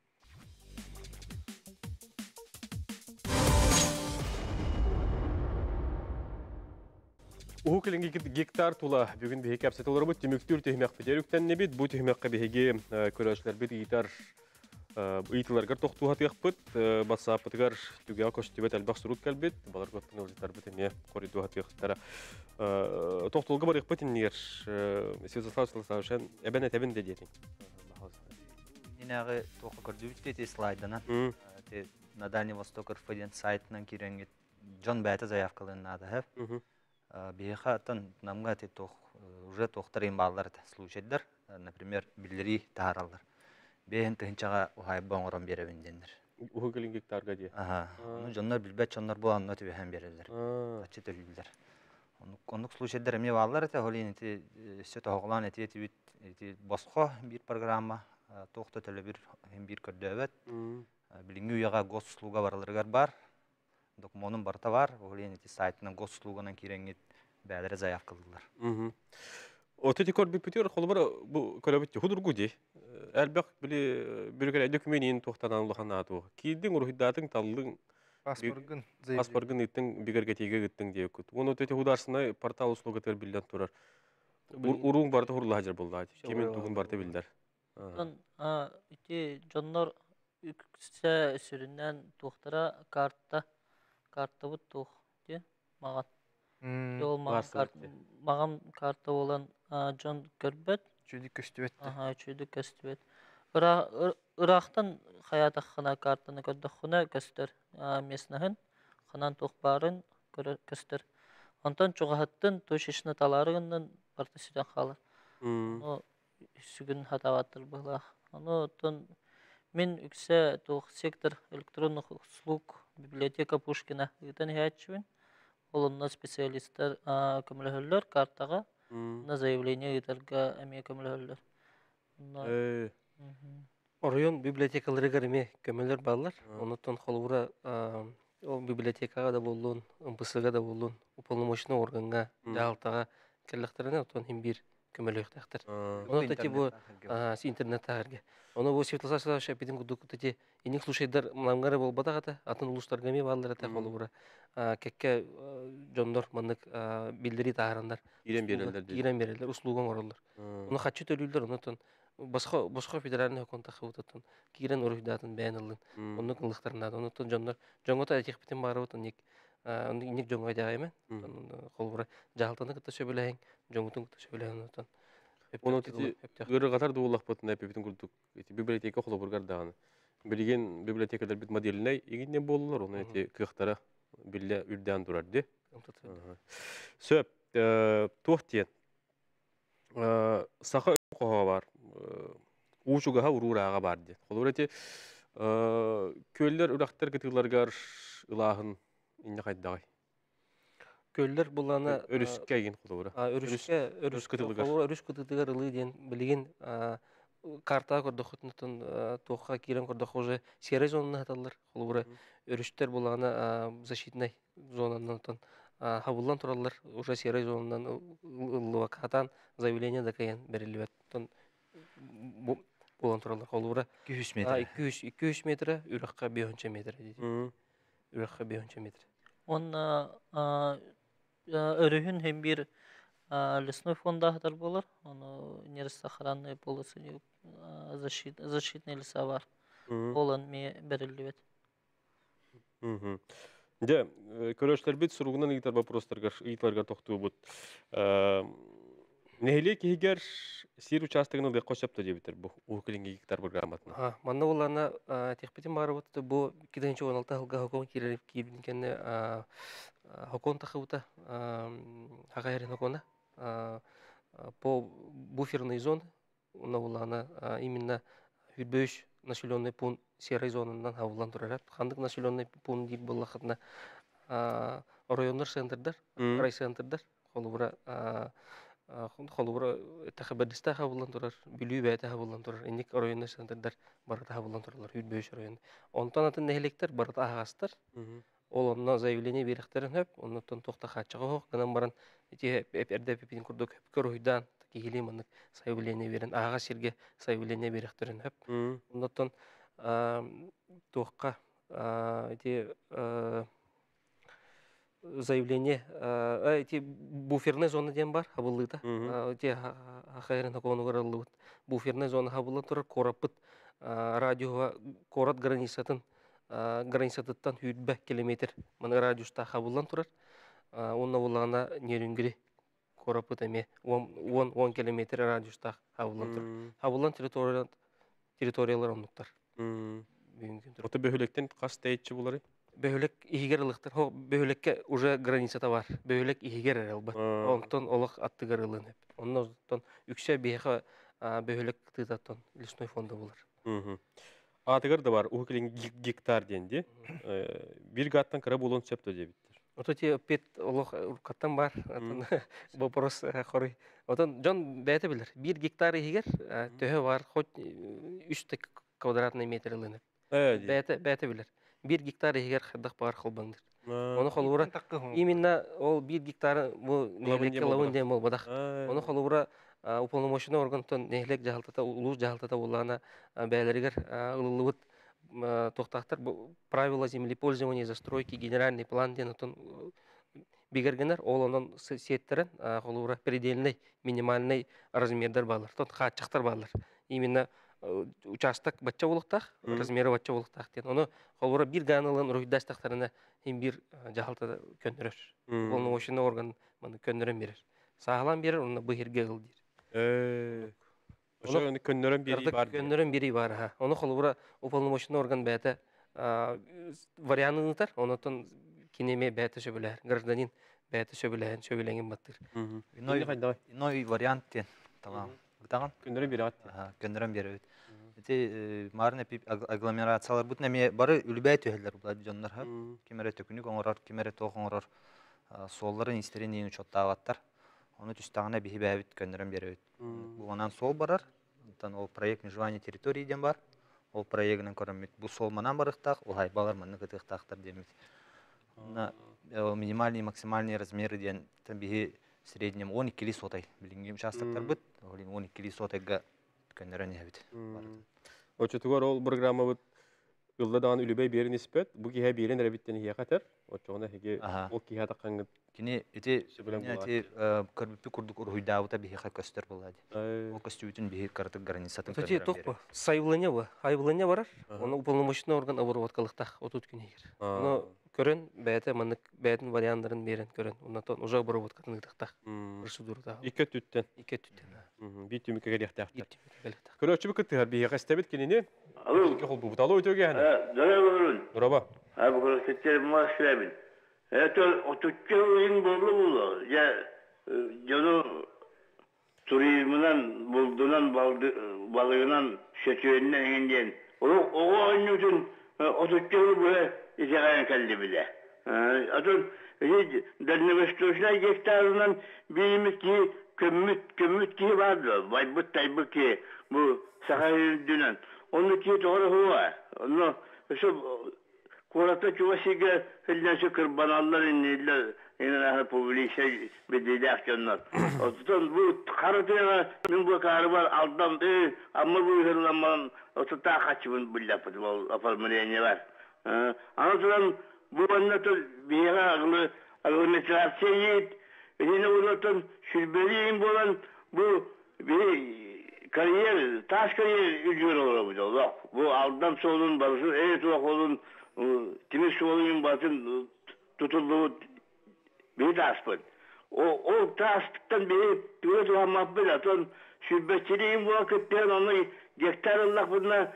Уһу келінгі гектар тула бүгін бейік әпсет олар бұд. Демектүр түймек бідеріктен не бет, бұл түймекқа бейге көрәшілер бет ұйтар ұйтыларғар тоқтуға түйек бұд. Баса бұтығар түге көшті бет әлбақ сұрут кәлбет. Балар көттің өлжеттар бет әне коридуға түйектара. Тоқтылғы бар еқпет енер Связаслав Сласавшан әбән әтәбін де дейтін. Ненағы тоқы көрді өтпеті слайдына. На Дальний Восток РФДен сайтынан кереңгет жон бәті заявкалын нады әп. Бейха атын намға те уже тоқтарым баллар случайдар, например, билдери тааралдар. Бейхен тыгынчаға ухайбы оңырын беребіндендір. Уху келін гектарға де? Ага. Жондар билбет, жондар боланына төбе һәм берелдер. Ачы төлілдер. Онық случайдар әме баллар әті, олейін әті сөт оғылан әті әті босқо бір программа, тоқты төлі бір бір көрді өбет. Білінгі ұяға гос услуга бараларығар бар. Документын барта бар, олейін әті сайтынан гос услуганан кереңет бәлері заяв қылдылар. Отети кор бипетер холбар бу көрөбүт худургу ди. Әлбәк биле биргә документин тохтан алган ату. Кийдин урхидатын таллын паспортын паспортын иттин бигерге тиге гиттин дип күт. Оны отети хударсына портал услугатер билден турар. Урун барда хурла хажыр булды. Кемен тугун барда билдер. Ан а ити жоннор үксә сүрүннән тохтара карта карта бут тох ди магат. Жол магам карта болан жон көрбөт. Чүдік көстібет. Аха, чүдік көстібет. Ирақтан хаятақ қына картаны көрдік құна көстір меснахын, қынан тоқпарын көстір. Онтан чуғаттын төшешіні таларығынан партисиден қалар. Сүгін хатаваттыр бұлақ. Онтан мен үксе тоқ сектор электронных услуг библиотека Пушкина үгітен хәтшімен. олонна специалисттер көмөлөһөллөр картага на заявление итәргә әмия көмөлөһөллөр. Э, Район библиотекалары гәрме көмөлөр баллар. Онуттан холура ол библиотекага да болдун, МПСга да болдун, уполномоченный органга, жалтага келлектерине отон хим бир көмөлөктәктер. Оны тати бу интернет тагырга. Оны бу Светлослав Шапидин кудук тати иник слушайдар маңгары болбатагата, атын улустарга ме баллар та холура. Кекке жондор мандык билдери тагырандар. Ирен берелер. Ирен берелер, услуган оралар. Оны хатчы төлүлөр, онутан Босхо босхо федеральный хоконта хавутатын кирен урыхдатын бәянылын. Онны кылыктарына онутан жоннор жоңота этих битен барыбытын ник ник жоңга жагаймен. Колбура жалтаны кытта сөбөләйин, жоңутун кытта сөбөләйин онутан. Оны тити гыры катар дуулак бутун эпибитин курдук. Эти библиотека холобургар даганы. Билген библиотекалар бит моделине игинне болулар, оны эти кыктара билле үрдән турарды. Сөп тохтен. Саха кого бар. Учуга урурага барды. Холурети көллөр урактар кытыларгар илахын инне кайдагай. Көллөр буланы өрүскө ген холура. Өрүскө өрүс кытылгар. Өрүс кытылгар ылы ден билген карта көрдөхөтүнтөн тоққа кирен көрдөх уже серый зонаны хаталар. Холура өрүстер буланы защитный зонанан хабуллан туралар уже серый зонанан локатан заявление дакаян берилбет. Булан туралар холура iki yüz метр. iki yüz iki yüz метр, үрөккө beş метр дейт. Үрөккө beş метр. Он өрүһүн hem bir лесной фонда хатар болар. Оны нерс охранный полосы защитный леса бар. Олон ме берилбет. Де, көрөштөр бит суругунан игитар вопростарга, игитларга токтуу бут. Нехиле кигер сир участогын да кошапты дебитер бу укилинге гектар программатына. Ха, манна уларна техпетин бары бут бу iki bin on alты жылга хокон кирелип кийбинкенне хокон тахыута хагайрын хокона по буферной зоны уна уларна именно Хүрбөш населенный пункт серой зонынан хавулан турарат. Хандык населенный пункт дип буллахатна районнар центрдар, райцентрдар, холура холура тахабадиста хавулан турар, билүү бәйте хавулан турар. Иник районнар центрдар барата хавулан туралар Хүрбөш районы. Онтан атын нехелектер барата агастар. Ол онна заявление беректерин хөп, оннан тохта хатчыга хок, гынан баран эти эперде пепин курдук көрөйдан кигилим аны заявление берен, ага сирге заявление беректерин хөп. Оннан тохка эти заявление эти буферная зона ден бар хабылыта. Эти хайрын хакону гараллыт. Буферная зона хабылы турар корапыт радиоға корат границатын границаттан үйтбә километр мына радиуста хабылдан турар. Онна булана нерүнгири корапыт эме он километр радиуста хабылдан турар. Хабылдан территория территориялар онуктар. Ота бөһөлектен кастайчы булары? Бөһөлек игер ылыктар. Хо бөһөлекке уже границата бар. Бөһөлек игер албат. Онтон олық аттыгар ылын хеп. Оннан үксә беха бөһөлек тытаттан лесной фонда булар. Атыгар да бар, укилин гектар денди. Бир гаттан кыра болон сөптө дебиттер. Ото те пет олох уркаттан бар. Вопрос хорый. Отон жон бәте билер. Бир гектар игер төһө бар, хоть үч квадратный метр ылын хеп. Бәте бәте билер. Бир гектар игер хаддак бар холбаңдыр. Оны холура именно ол бир гектар бу нелек лавын дем бол бадак. Оны холура уполномоченный органтан нелек жалтата улуу жалтата улана бәйләргәр ылылыт тохтактар правила землепользования застройки генеральный план денотон бигергенер ол онон сеттерен холура предельный минимальный размердар балар. Тот хатчыктар балар. Именно участок бачча булыктак, размеры бачча булыктак ден. Оны холура бир ганылын ройдастактарына hem bir жалтата көндөрөр. Уполномоченный орган маны көндөрөн берер. Сагалам берер, оны быгырга кыл дир. Э. Ошо көндөрөн бери бар. Көндөрөн бери бар, ха. Оны холура уполномоченный орган бәте вариантынытар, онотон кинеме бәте сөбөлөр. Гражданин бәте сөбөлөр, сөбөлөнгөн баттыр. Иной вариант тен. Тамам. Гытаган Көндөрөн бери ат. Көндөрөн бери. Эти марны агломерациялар бут неме бары үлбәй төһөлләр булат җаннар һәм кимере төкүнүк оңорар, кимере тоғоңорар. солларын истерин ең учоттағаттар. Оны түстағына бихи бәбіт көндірін беріп. Бұғанан сол барар. Ол проект межевание территории ден бар. Ол проектінің көрімет. Бұл сол манан барықтақ, ол хайбалар манны кытықтақтар демет. Минимальный и максимальный размеры ден бихи среднем он iki сотай. Білінгем шастықтар бұд, он iki сотайға көндірін ебет. Очетугар ол программа бұд ылладаған үлібей берін іспет, бұл кейе берін әрбеттен хия қатар, очоғына хеге ол кейе таққаңғы. Кені өте көрбіппі күрдік ұрғыдауыта бейхе көстер болады. Ол көстебетін бейхе қарытық границатын көндірін береді. Тоқ бұл, сайвылыне бұл, айвылыне барар, оны ұпылнымышына орған ұбыры отқалықтақ отут күн егер. Оны көрін, бәйті бәйтін вариандарын берін көрін, оннан ұжа ұбыры отқатын ұқтақ. Икі түттен. Икі түттен. Бейт түмікі кәліқтақтар. Көрі өтші бүкітті бейхе қастабет кеніне? Алло. Қол бұбыталы өтеуге әні? Дұрабы ұрын. Дұрабы. Абы көрістеттерім мас кірәбін. Это отучча ойын болды болды. Я жону туризмынан, болдынан, балығынан, шөтуенінен еңден. Оғы ойын үшін отучча ойын исеғайын кәлді біле. Атын Дальневосточной гектарынан бейіміз ки көмміт, көмміт ки барды. Байбыт тайбы ки бұл сақайын дүнен. Оны ки тоғыры хуа. Оны Курата чувасига хилнәсе кырбаналлар иннелләр иннәһә публикация бедәле акчаннар. Оттан бу каратыга мин бу карбар алдан э амма бу хырламан отта хачыбын буллап бу оформление бар. Андан бу аннаты бия агылы агылметрация инне улатын шүрбелин болан бу би карьер таш карьер үҗүр олабы. Бу алдан солун барысы э туаколун Темir suvalıyım batın tutulduğu bir taşpın. O, o taştıktan beri böyle tuhanmak böyle. Son şübbetçiliğin bu vakitte onu gektar Allah bununla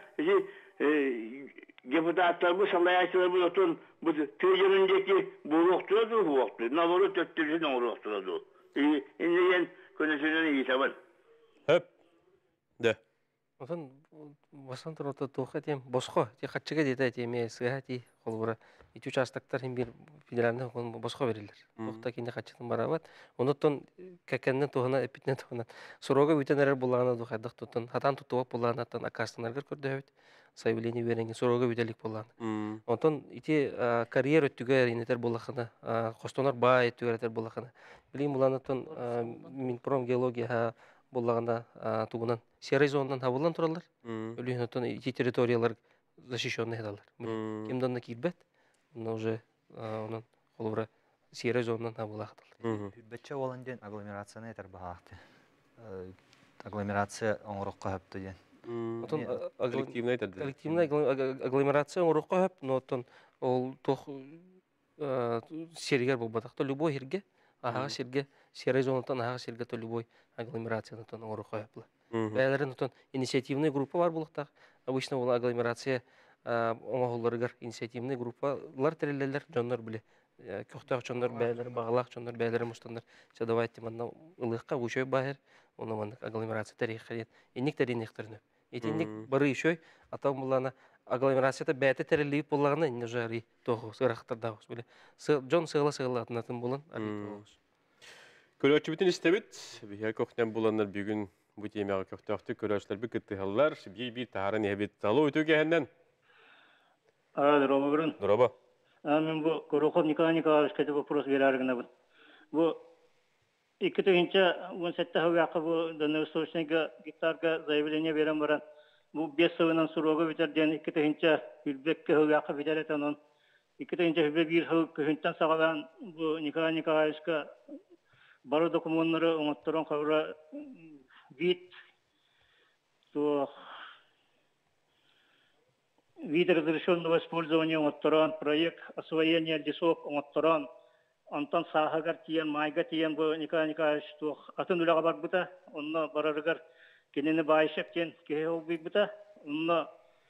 deputatlarımız, salayakçılarımız otun bu tüyünündeki bu vaktıradı bu vaktıradı. Navalı töttürüsü ne olur vaktıradı. İnleyen konusunu iyi taban. Hep. De. Одан басантыр ота тоқа тем босқо те хатчыга дете теме сыга ти холбура ити участактар хим бир федеральный хон босқо берилер. Токта кине хатчытын барабат. Онотон какеннен тоғына эпитнен тоғына сурога бүтенер булганы духадык тутун хатан тутуп булганаттан акастанаргар көрдөбүт. Заявление беренге сурога бүтелик булган. Онтон ити карьера өттүгөр инетер булахына, костонор бай өттүгөртер булахына. Билим булганаттан Минпром геология боллаганда тугунан серый зондан табылган туралар. Өлүнөтөн ити территориялар защищенный далар. Кимден кирбет, но уже онун колбура серый зондан табылган. Бетче оланден агломерацияны этер багакты. Агломерация оңрокко хөптү ден. Отон коллективный этер. Коллективный агломерация оңрокко хөп, но отон ол тох сергер болбатакта любой жерге, ага жерге серый зондан ага жерге то любой агломерация тон оңрокко хөп. Бәләрен тон инициативный группа бар булыктак. Обычно ол агломерация оңголларыгар инициативный группалар терелләр жоннор биле. Көктөк жоннор бәләр баглак жоннор бәләр мустандар. Се давайте манна ылыкка ушой баһер, оны манда агломерация тарихы. Инник тарихтарны. Этинник бары ишой атам булана агломерацияда бәте терелип булганы инне жары тогы сырактарда биле. Жон сыгыла сыгыла атнатын булан али. Көрөчү бүтүн истебит. Бия көктөн буланнар бүгүн bu temaya köftüktü körüşler bir kıttıhalar bir bir taharan hebet talı ötüge henden. А, здорово, Брун. Здорово. А, мен бу Корохов Николай Николаевич кете вопрос берәргенә бу. Бу ике тыгынча он сетте хавакы бу Дальневосточныйга гектарга заявление берәм баран. Бу бес сыгынан сурога битерден ике тыгынча Билбекке хавакы битәр анон. Ике тыгынча бир хыл көһүнтән сагадан бу Николай Николаевичка бары документлары оңоттырон кабра вид то вид разрешенного использования отторан проект освоения лесов отторан антон сахагар тиен майга тиен бу Николай Николаевич то атын үләгә бар бута онны барарыгар кенене байшептен кеһе бу бута онны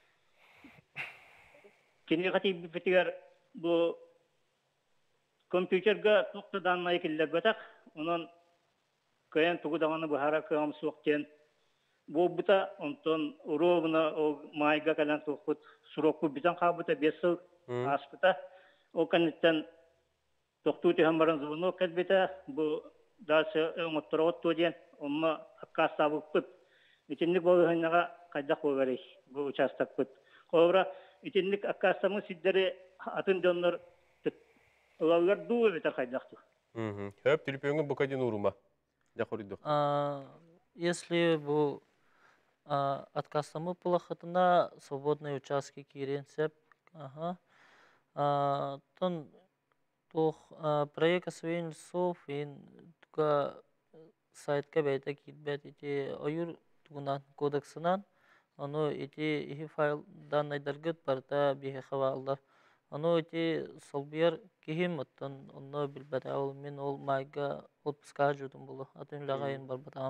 кене гати битигәр бу компьютерга токтадан майкилләр батак онан каян тугудаганы бу харакам суктен бу бута онтон уровна о майга калан токут сурокку битан кабыта бесыл аспыта о канеттен Тоқтуу тиһан баран звонок кэлбите, бу дальше оңотторот тоден, умма аккастабыппыт. Итинник болуһыннага кайдак болгарый, бу участокпыт. Хобра итинник аккастамын сиддери атын доннор улалар дуу бетер кайдакту. Мгм. Хөп тилипеңе букадин урума. Жакуридо. А, Если бу а, откастамы плохотына свободные участки киренсеп, ага. А, Тон тох а, проект освоение лесов ин тука сайтка бәйті китбәт ити аюр тугунан кодексынан, оно ити ихи файл данныйдаргыт барда бихе хавалдар. Оно ити солбияр кихим оттан, оно билбәт әул мен ол майга отпуска жудым болу, атын лағайын бар батам.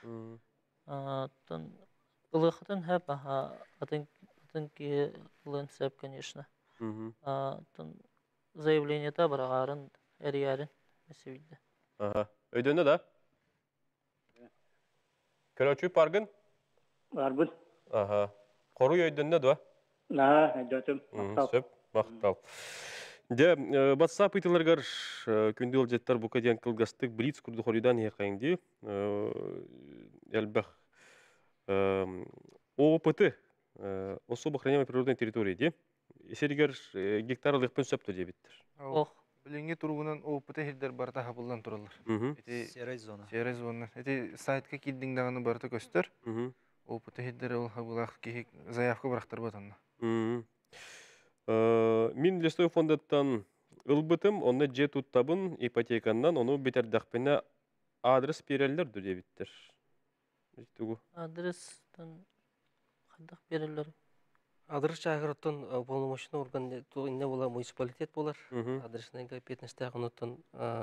Тон ылыхтын хэп, ага, атын ки лын сэп, конечно. Тон заявление-то барагарын әрі-әрін мәсевейді. Ага. Өйдөнді да? Көрөчүй паргын? Барбын. Ага. Қору өйдөнді да? На, өйдөтім. Мақтал. Сөп, мақтал. Де, WhatsApp итілергер күнді олжеттар бұқа ден кылгастық Блиц күрді қорыдан еқайынды. Әлбәқ опыты особо охраняемой природной территории, де? Есерігер гектар лықпен сөпті дебеттір. Ох. Біліңге тұрғынан опыты хелдер барта хабылдан тұралар. Серай зона. Серай зона. Эти сайтка килдиңдағаны барта көстер. Опыты хелдер ол хабылақ кейік заявка барақтар батанна. Мин лестой фондаттан ылбытым, оны же туттабын ипотеканнан, оны бетердақпені адрес берелер дебеттір. Адрестан қадақ берелер. Адрес чагырыттан полномочный орган инне бола муниципалитет болар. Адресный пятнадцать гынытын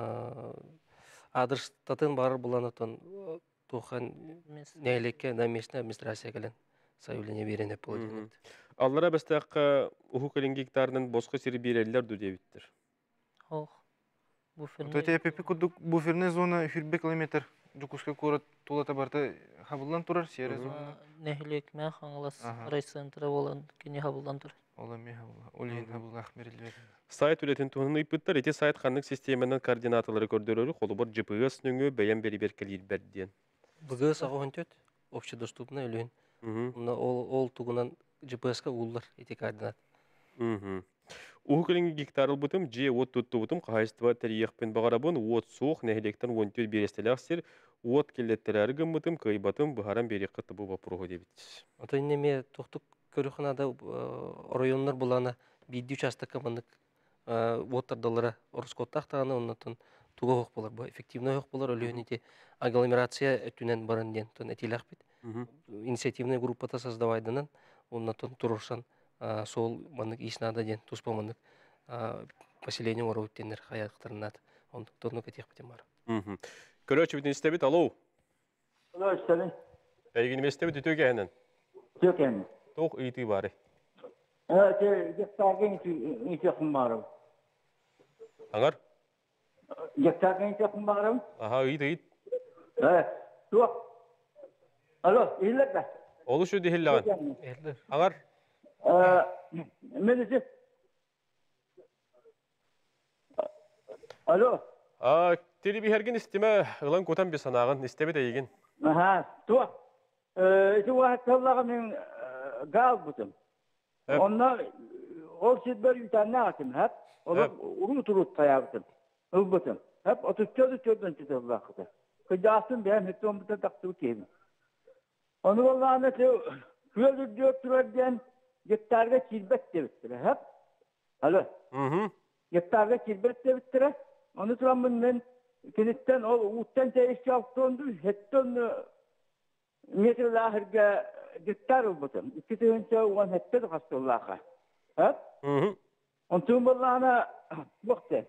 адрес татын бар буланытын тохан нәйлекке на местная администрация келен заявление беренеп болады. Аллара бастаққа уху келен гектарынан босқа сері берелер дебеттір. Ох. Буферный. Тоте пепи кудук буферный зона хүрбе километр. Жукуска корот тулата барта хабылдан турар серай зона. Нехилек мен хаңылас райцентры болан кене хабылдан турар. Ола ме хабыла. Олейін хабыла ақмерілбек. Сайт үлетін туғының үппіттар, ете сайт қанның системінің координатылары көрдірері қолы бар джи пи эс нүңі бәйен бері беркелер берден. Бұғы сағығын төт, общедоступны өлейін. Ол туғынан джи пи эс-ка ұлылар, ете координат. Уху келінгі гектар ұлбытым, же от тұтты бұтым, қағайыстыва тәрияқпен бағарабын, от соқ, нәхелектен он төрт берестелі ақсер, от келеттелері гымбытым, кайбатым, бұхарам берек қытты бұл бапырығы дебетсіз. Ата инеме тоқтық көріқынада районлар бұланы бейді участыққа мұнық оттардалары ұрыскоттақтағаны, оннатын туға оқ болар. Бұл эффективный оқ болар, өлейін ете агломерация өтінен барын ден, әтелі ақпет. Инициативный группата создавайдынан, оннатын тұрырсан сол мандык иснада ден туспа мандык поселение уровтенер хаяктарнат он тону кетек битем бар. Көрөчү битен истебит алуу. Алуу истебит. Эйгин местебит төгөнөн. Төгөн. Ток ыйты бары. Э, те гектарген ите кумбарым. Аңар? Гектарген ите кумбарым. Аха, ыйты ыйт. Э, тук. Алло, иллекте. Олушу дихиллаган. Аңар? Менеджер. Алло. А, телебихерген истеме ылан котан бесанагын истебет эйген. Аха, туа. Э, ити вахт таллага мен гал бутум. Онна ол сидбер ютанна атым, хап. Ол уру турут таябытым. Ул бутум. Хап, отуччоду чөдөн чөдөн вакыты. Кыжасын бем хеттон бута тактуу кем. Onu vallahi te şöyle diyor turarken gittarga kilbet devittir hep. Alo. Hı. Gittarga kilbet devittir. Onu turan ben kenitten o uttan teyiş yaptığındı. Hetton metre lahirge gittar olmadım. İki tühünce on hette de hastalığa. Hep. Hı. Onu tüm vallahi vakti.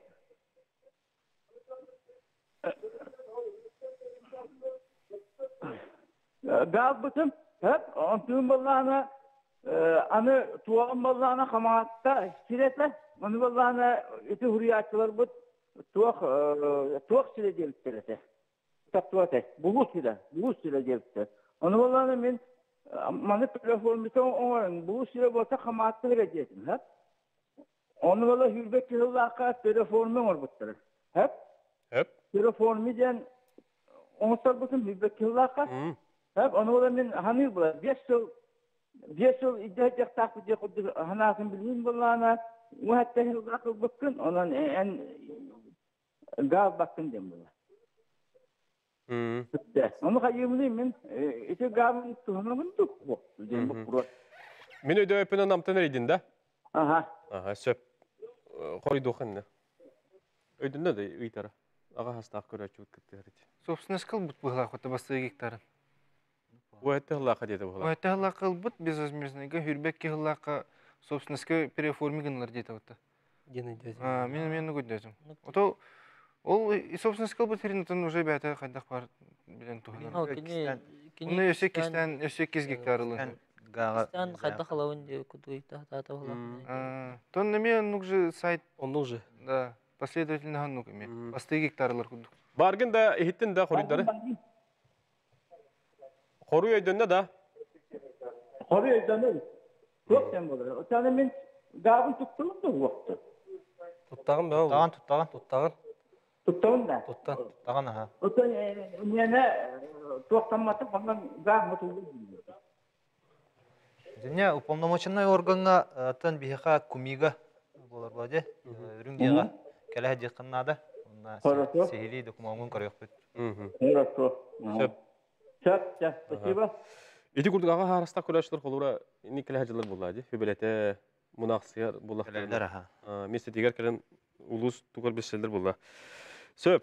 Gaz bıtım hep antım vallahi anı tuğan vallahi kamatta siretle onu vallahi eti hurriyatçılar bu tuğ tuğ sile diyebilirler. Tatlıate bu sile bu sile diyebilirler. Onu vallahi ben manı telefonumda onun bu sile bu kamatta verecektim hep. Onu vallahi hürbek yıllarca telefonum var butlar. Hep. Hep. Telefon miden onusal bakın bir bekillaka. Hep onu da men hanı bu. beş yıl beş yıl iddet takip diye kudu hanasın bilmem bulana. Bu hatta hilgakı bakın onun en gav bakın dem bu. Hmm. Onu kayımlıyım men. İşte gavın tuhumlamun tuk bu. Dem bu. Men öde öpünen namtan eridin de. Aha. Aha, söp. Koydu xanne. Ödünde de ыйтара. Ага хастак көрөчү кытырыт. Собственность кылбыт быгла хата басты гектарын. Уэтте хлака деди быгла. Уэтте хлака кылбыт безвозмездныйга хүрбекке хлака собственностьке переоформигенлар дейт ата. Дени дези. А, мен мен көдөзүм. Ото ол и собственность кылбыт херинтен уже бәте кайдак бар билен тухана. Уну өсөк кистен өсөк киз гектарылы. Кистен кайда халавын де кудуй та та та хала. А, то неме нужно сайт, он уже. Да. Последовательно ганну кеме. Басты гектарлар кудук. Баргын да эхиттен да хоридары. Хору өйдөнне да. Хору өйдөнне. Көп тем болар. Отаны мен габын туттум да уакытта. Туттаган ба? Туттаган, туттаган. Туттаган. Туттаган да. Туттан. Туттаган аха. Отаны мене токтаматы бандан габын туттум. Және уполномоченный органга атын бихака кумига болар баде. Үрүнгега келе жакыннада. Онда сехили документын көрөкпүт. Хорошо. Сөп. Сөп, спасибо. Ити курдук ага хараста көрөчлөр колура ини келе жылдар булады. Хөбелете мунаксыяр булактар. Аха. Месте дигер келен улус тугар беселдер булла. Сөп.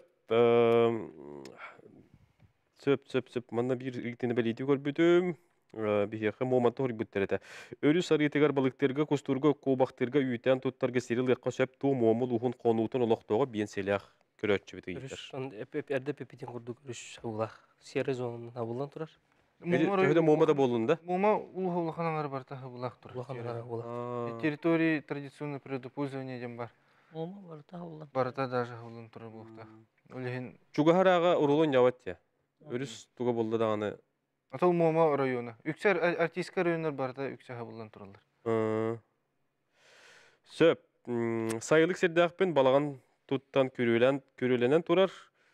Сөп, сөп, сөп. Манда бир илтене белити көрбүтүм. Бихеха моменту хорибуттерете. Өрү сарыйтыгар балыктарга, кустурга, кобактарга, үйтен туттарга сирил якка сөп туу момул ухун конуутун олоктоого биен селях көрөтчү бит ийдер. Эп эрде пепитин курдук өрүш абулах. Сере зонун абулан турар. Төһөдө момада болунда. Мома улуу ханаңар бар та абулах тур. Территории традиционного природопользования дем бар. Мома бар та абулан. Бар та даже абулан тур булакта. Олехин Чугахарага урулун жабатча. Өрүс туга болду даганы. Атол Мома району. Үксер артистка райондар бар да үксер абулан туралар. Сөп. Сайылык сердакпен балаган туттан көрүлен, көрүленен турар.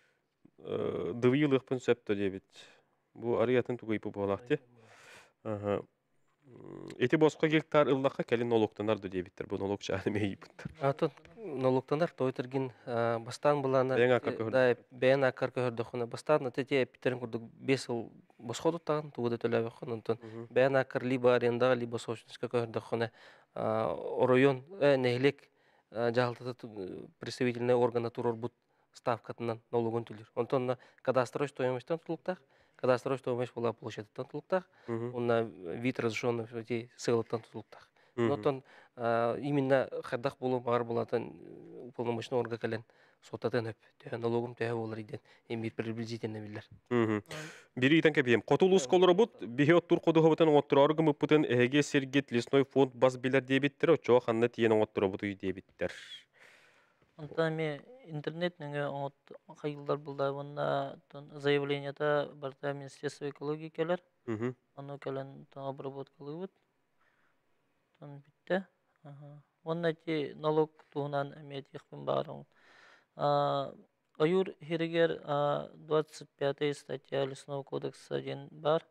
Дывыйлыкпын сөптө дебит. Бу ариятын тугайпы болакты. Ага. Эти босқа гектар ыллакка келин налогтанар дебиттер. Бу налог чааны мейбиттер. Атын налогтанар тойтыргин бастан булана да бен акар көрдөхүнө бастан тете питерин курдук беш жыл боско туттаган тугуда төлөбөкөн онтон бен акар либо арендага либо собственностька көрдөхүнө район нехлек жалтыты представительный органа турорбут ставкатынан налогун төлөр. Онтон кадастровый стоимостьтан тулуктак кадастровый стоимость была площадьтан тулуктак, онна вид разрешенный эти селыктан тулуктак. Онтон именно хаддак болу бар булатын уполномоченный орган келен сотатан өп налогум төһө болор иден эми приблизительно билер. Бири итен кепем. Котулус колорбут бихет тур кодугутан оттурар гымыппытын эге сергет лесной фонд баз билер дебиттер, очо ханна тиен оттурабут үй дебиттер. Онтан ме интернет нөңө оңот кайылдар булда бунда заявлениета барта Министерство экологии келер. Аны келен обработка кылыбыт. Тон битте. Ага. Онда ти налог тугунан эмет якпын барын. Аюр хиригер двадцать пятая статья Лесного кодекса ден бар.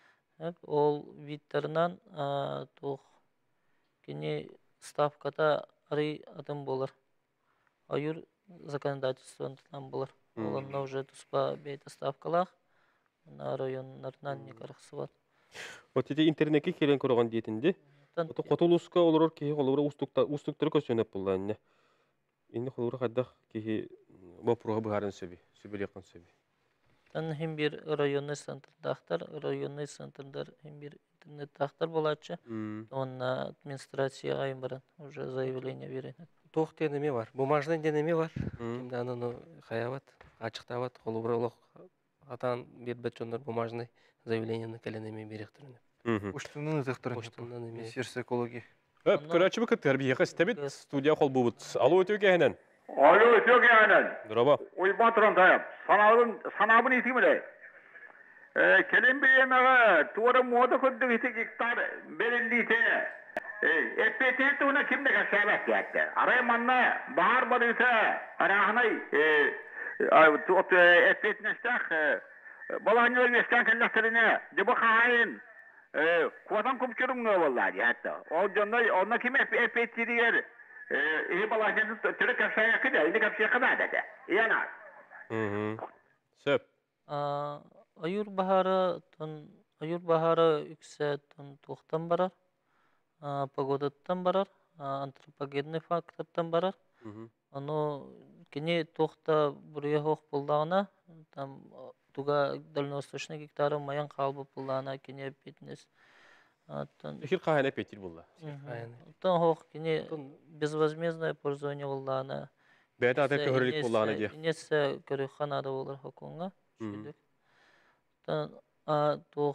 Ол виттернан тух кини ставката ары атым болар. Аюр законодательствон там болар. Олонна уже туспа бейт ставкалах на районнарынан не караксыбат. Вот эти интернетке келен көргөн диетинде. Ото котулуска олорор ки олора устуктар устуктар көсөнөп булланне. Инде холура кадда ки вопрога барын сөби, сөбелекен сөби. Тан хем бир районный центрдахтар, районный центрдар хем бир интернеттахтар болачы. Онна администрация айым баран уже заявление берет. Тох денеме бар, бумажный денеме бар. Кимде аны хаябат, ачыктабат, холура олох атан бербет жондар бумажный заявлениени келенеме беректирин. Уштунун ызыктырын. Министерство экологии. Öp, körəçi bu kıtır bir yıkı istebit, studiya kol bu bud. Alo, ötüyor gəhənən. Alo, ötüyor gəhənən. Duraba. Uyba turan tayam. Sanabın, sanabın iti mi de? Kelin bir yemeğe, tuvarı muada kudduk iti giktar belirli iti. Эппетет уна кимде кашабат ятты. Арай манна бар барыса арахнай от эппетнестах баланьол вестан каллахтарына дебо хайын кватан компчурунга валлади хатта. Ол жондай онна ким эппетиригер и баланьол түрі кашая кыда, или кашая кыда деді. Ияна. Сөп. Аюр бахара тон аюр бахара үксе тон тоқтан барар. Погодаттан барар, антропогенный фактордан барар. Оно кене тохта бурая хох булдагына, там туга дальневосточный гектары маян калбы булдагына кене питнес. Эхир кахана петир булла. Тон хох кене безвозмездное пользование булдагына. Бета да көрөлүк буллагына ди. Несе көрөханада болар хокунга. Тон а тох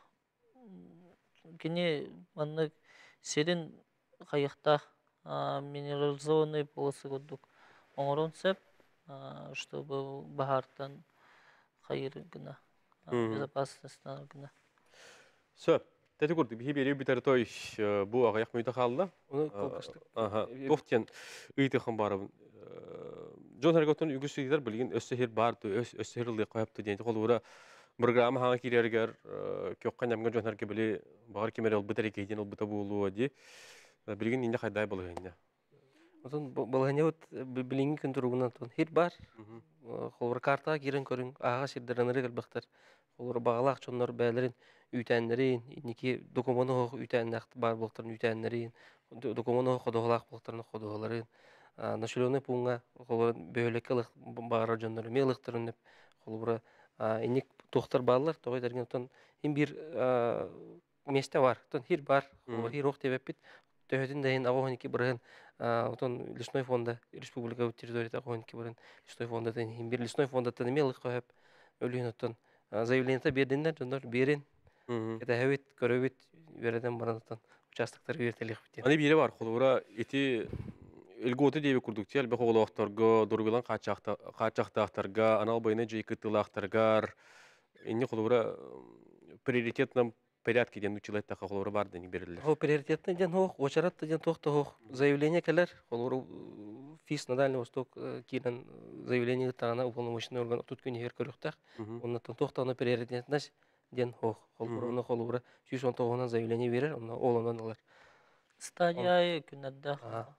кене манны Серин қайықта минерализованный полосы көрдік. Оңырын сәп, чтобы бахартан қайыр гына, безопасностьтан гына. Сөп, тәті көрдік, бейі береу бітері той бұл ағаяқ мүйті қалды? Оны қолқаштық. Тоқтен ұйтықын барыбын. Жон әргөттен үгісігдер білген өссігер барды, өссігер ұлды қойыпты дейінді қолы ұра программа хаңа кирергер көкқан ямган жон әрге білі бағар кемер ол бітер екейден ол біта болуы де білген енді қайдай болғанына. Отын болғане өт білінгі күн тұрғынан тұн. Хет бар, қолыр картаға керін көрін, аға сердерінері кірбіқтір. Қолыр бағалақ чонлар бәлерін үйтәнлерін, неке докуманы хоқ үйтәнләқті бар болықтарын үйтәнлерін, докуманы хоқ қодоғылақ болықтарын қодоғыларын, населенный пунға қолыр бөлік ылық бағара жонлары мелықтырын қолыр инек тоқтар балалар, тоғай дәрген отын ең бір месте бар, отын хир бар, хир оқ деп әппет, төхетін дәйін ағуғанеке бірген отын лесной фонда, республика территорията ағуғанеке бірген лесной фонда дәйін, ең бір лесной фонда тәні мелық қойып, өлген отын заявлениета бердендер, жондар берен, әті әует, көрөует, береден баран отын участоктар бертелік біттен. Аны бері бар, қолуыра еті Элготы дейбі күрдікте, әлбі қоғылуақтарға, дұрғылан қатшақтақтарға, анал байына жайкыттылақтарғар, енді қолуыра приоритетным порядкеден училайттаққа қолуыра бар дені берілер. Ол приоритетный ден оқ, очаратты ден тоқты оқ, заявление кәлер, қолуыра ФИС на Дальний Восток кейден заявление тағана уполномоченный орган тут күні ер көріқтақ, оннан тоқтағына приоритетный ден оқ, қолуыра қолуыра жүз он тоғынан заявление берер, ол онан олар. Стадияй күнәдді.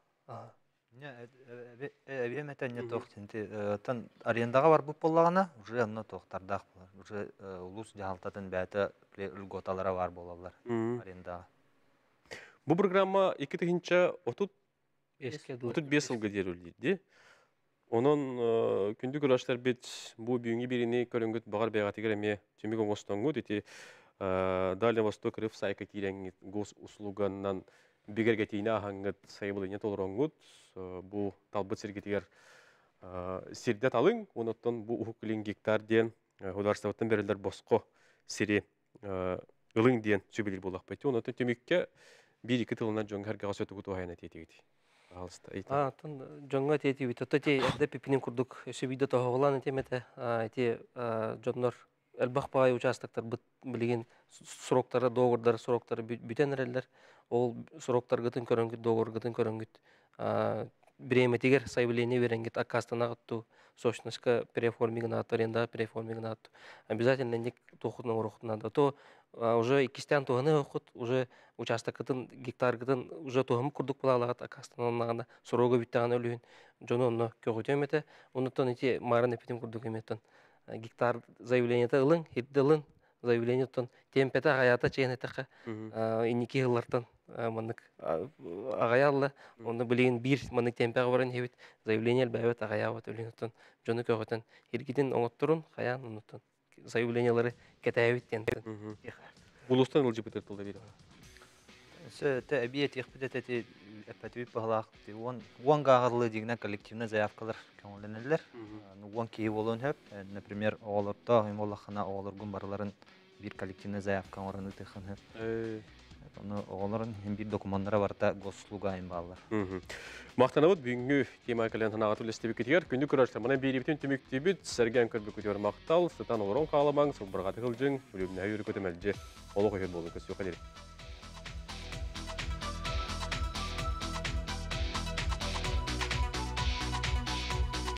Әбеметен не тоқтенте, тан арендаға бар бұп болағына, уже анна тоқтардақ болар. Уже ұлыс жағалтатын бәті үлготалара бар болалар арендаға. Бұл программа екі тігінші отыз бес жылғы дерілді. Onun kündü güraşlar bit bu büyüğü birini körüngüt bağır beğati gereme tümü gomostongu deti Dальний Восток рыв сайка кирен гос услуганнан бигер гетина хангат сайбылыня толронгут bu талбыт сергетигер сирдет алың онуттан bu ухуклин гектар ден государствоттан берилер боско сири ылың ден сөбелер болак байты онуттан төмүкке bir iki тылынан жоңгар гасөтү куту хайна тетигити. А, тон жоңга тети бит. Тоте әдә пипинен курдук. Эше видео тагылган темете, эти жоннор элбахпай участоктар билген сроктары, договордар, сроктары бүтенерлер. Ол сроктар гытын көрөнгүт, договор гытын көрөнгүт. Биреметигер заявление беренгит акастана гытту. Сочнышка переформинг на аренда, переформинг на. Обязательно ник тохутна урухтна. То уже икистен тоғаны оқыт, уже участок гытын, гектар гытын, уже тоғымы күрдік бұлағылағат акастанағына сұрауға бүттіған өлігін. Жоны оны көғітем еті, оныттан еті марын әпетім күрдік еметтен. Гектар заявленияты ылың, хетті ылың, заявленияттан темпеті ағаята чейін әтіқі, инеке ғылартан мұнық ағаялы, оны білеген бір мұнық темпеға барын хевет, заявление әлбәует ағаяват өлігіттен. Жоны көғітен, ергеден оңыттырын, қаян ұныттан. Заявлениялары кетәйветтен. Улустан ылжы бітір тылда бері. Сөйті әбиет еқпедет әті әпәтібіп бағылақ. Уан ғағырлы дегіне коллективны заявкалар көңілінелер. Уан кейі болуын хөп. Например, оғылырда, оғылақына оғылырғын барыларын бір коллективны заявкан орын ұтықын хөп. Оғылырын бір документара барда госслуға айын бағылар. Мақтанауыд бүгінгі тема кәлен танағату лестебі кетігер. Күнді күраштар мұна бейребітін түмікті бүт, сәрген көрбі көтер мақтал, сытан олырын қаламаң, сылбырғаты қылжың, өліміне үйірі көтемәлде. Олы қойыр болың көсі өқадері.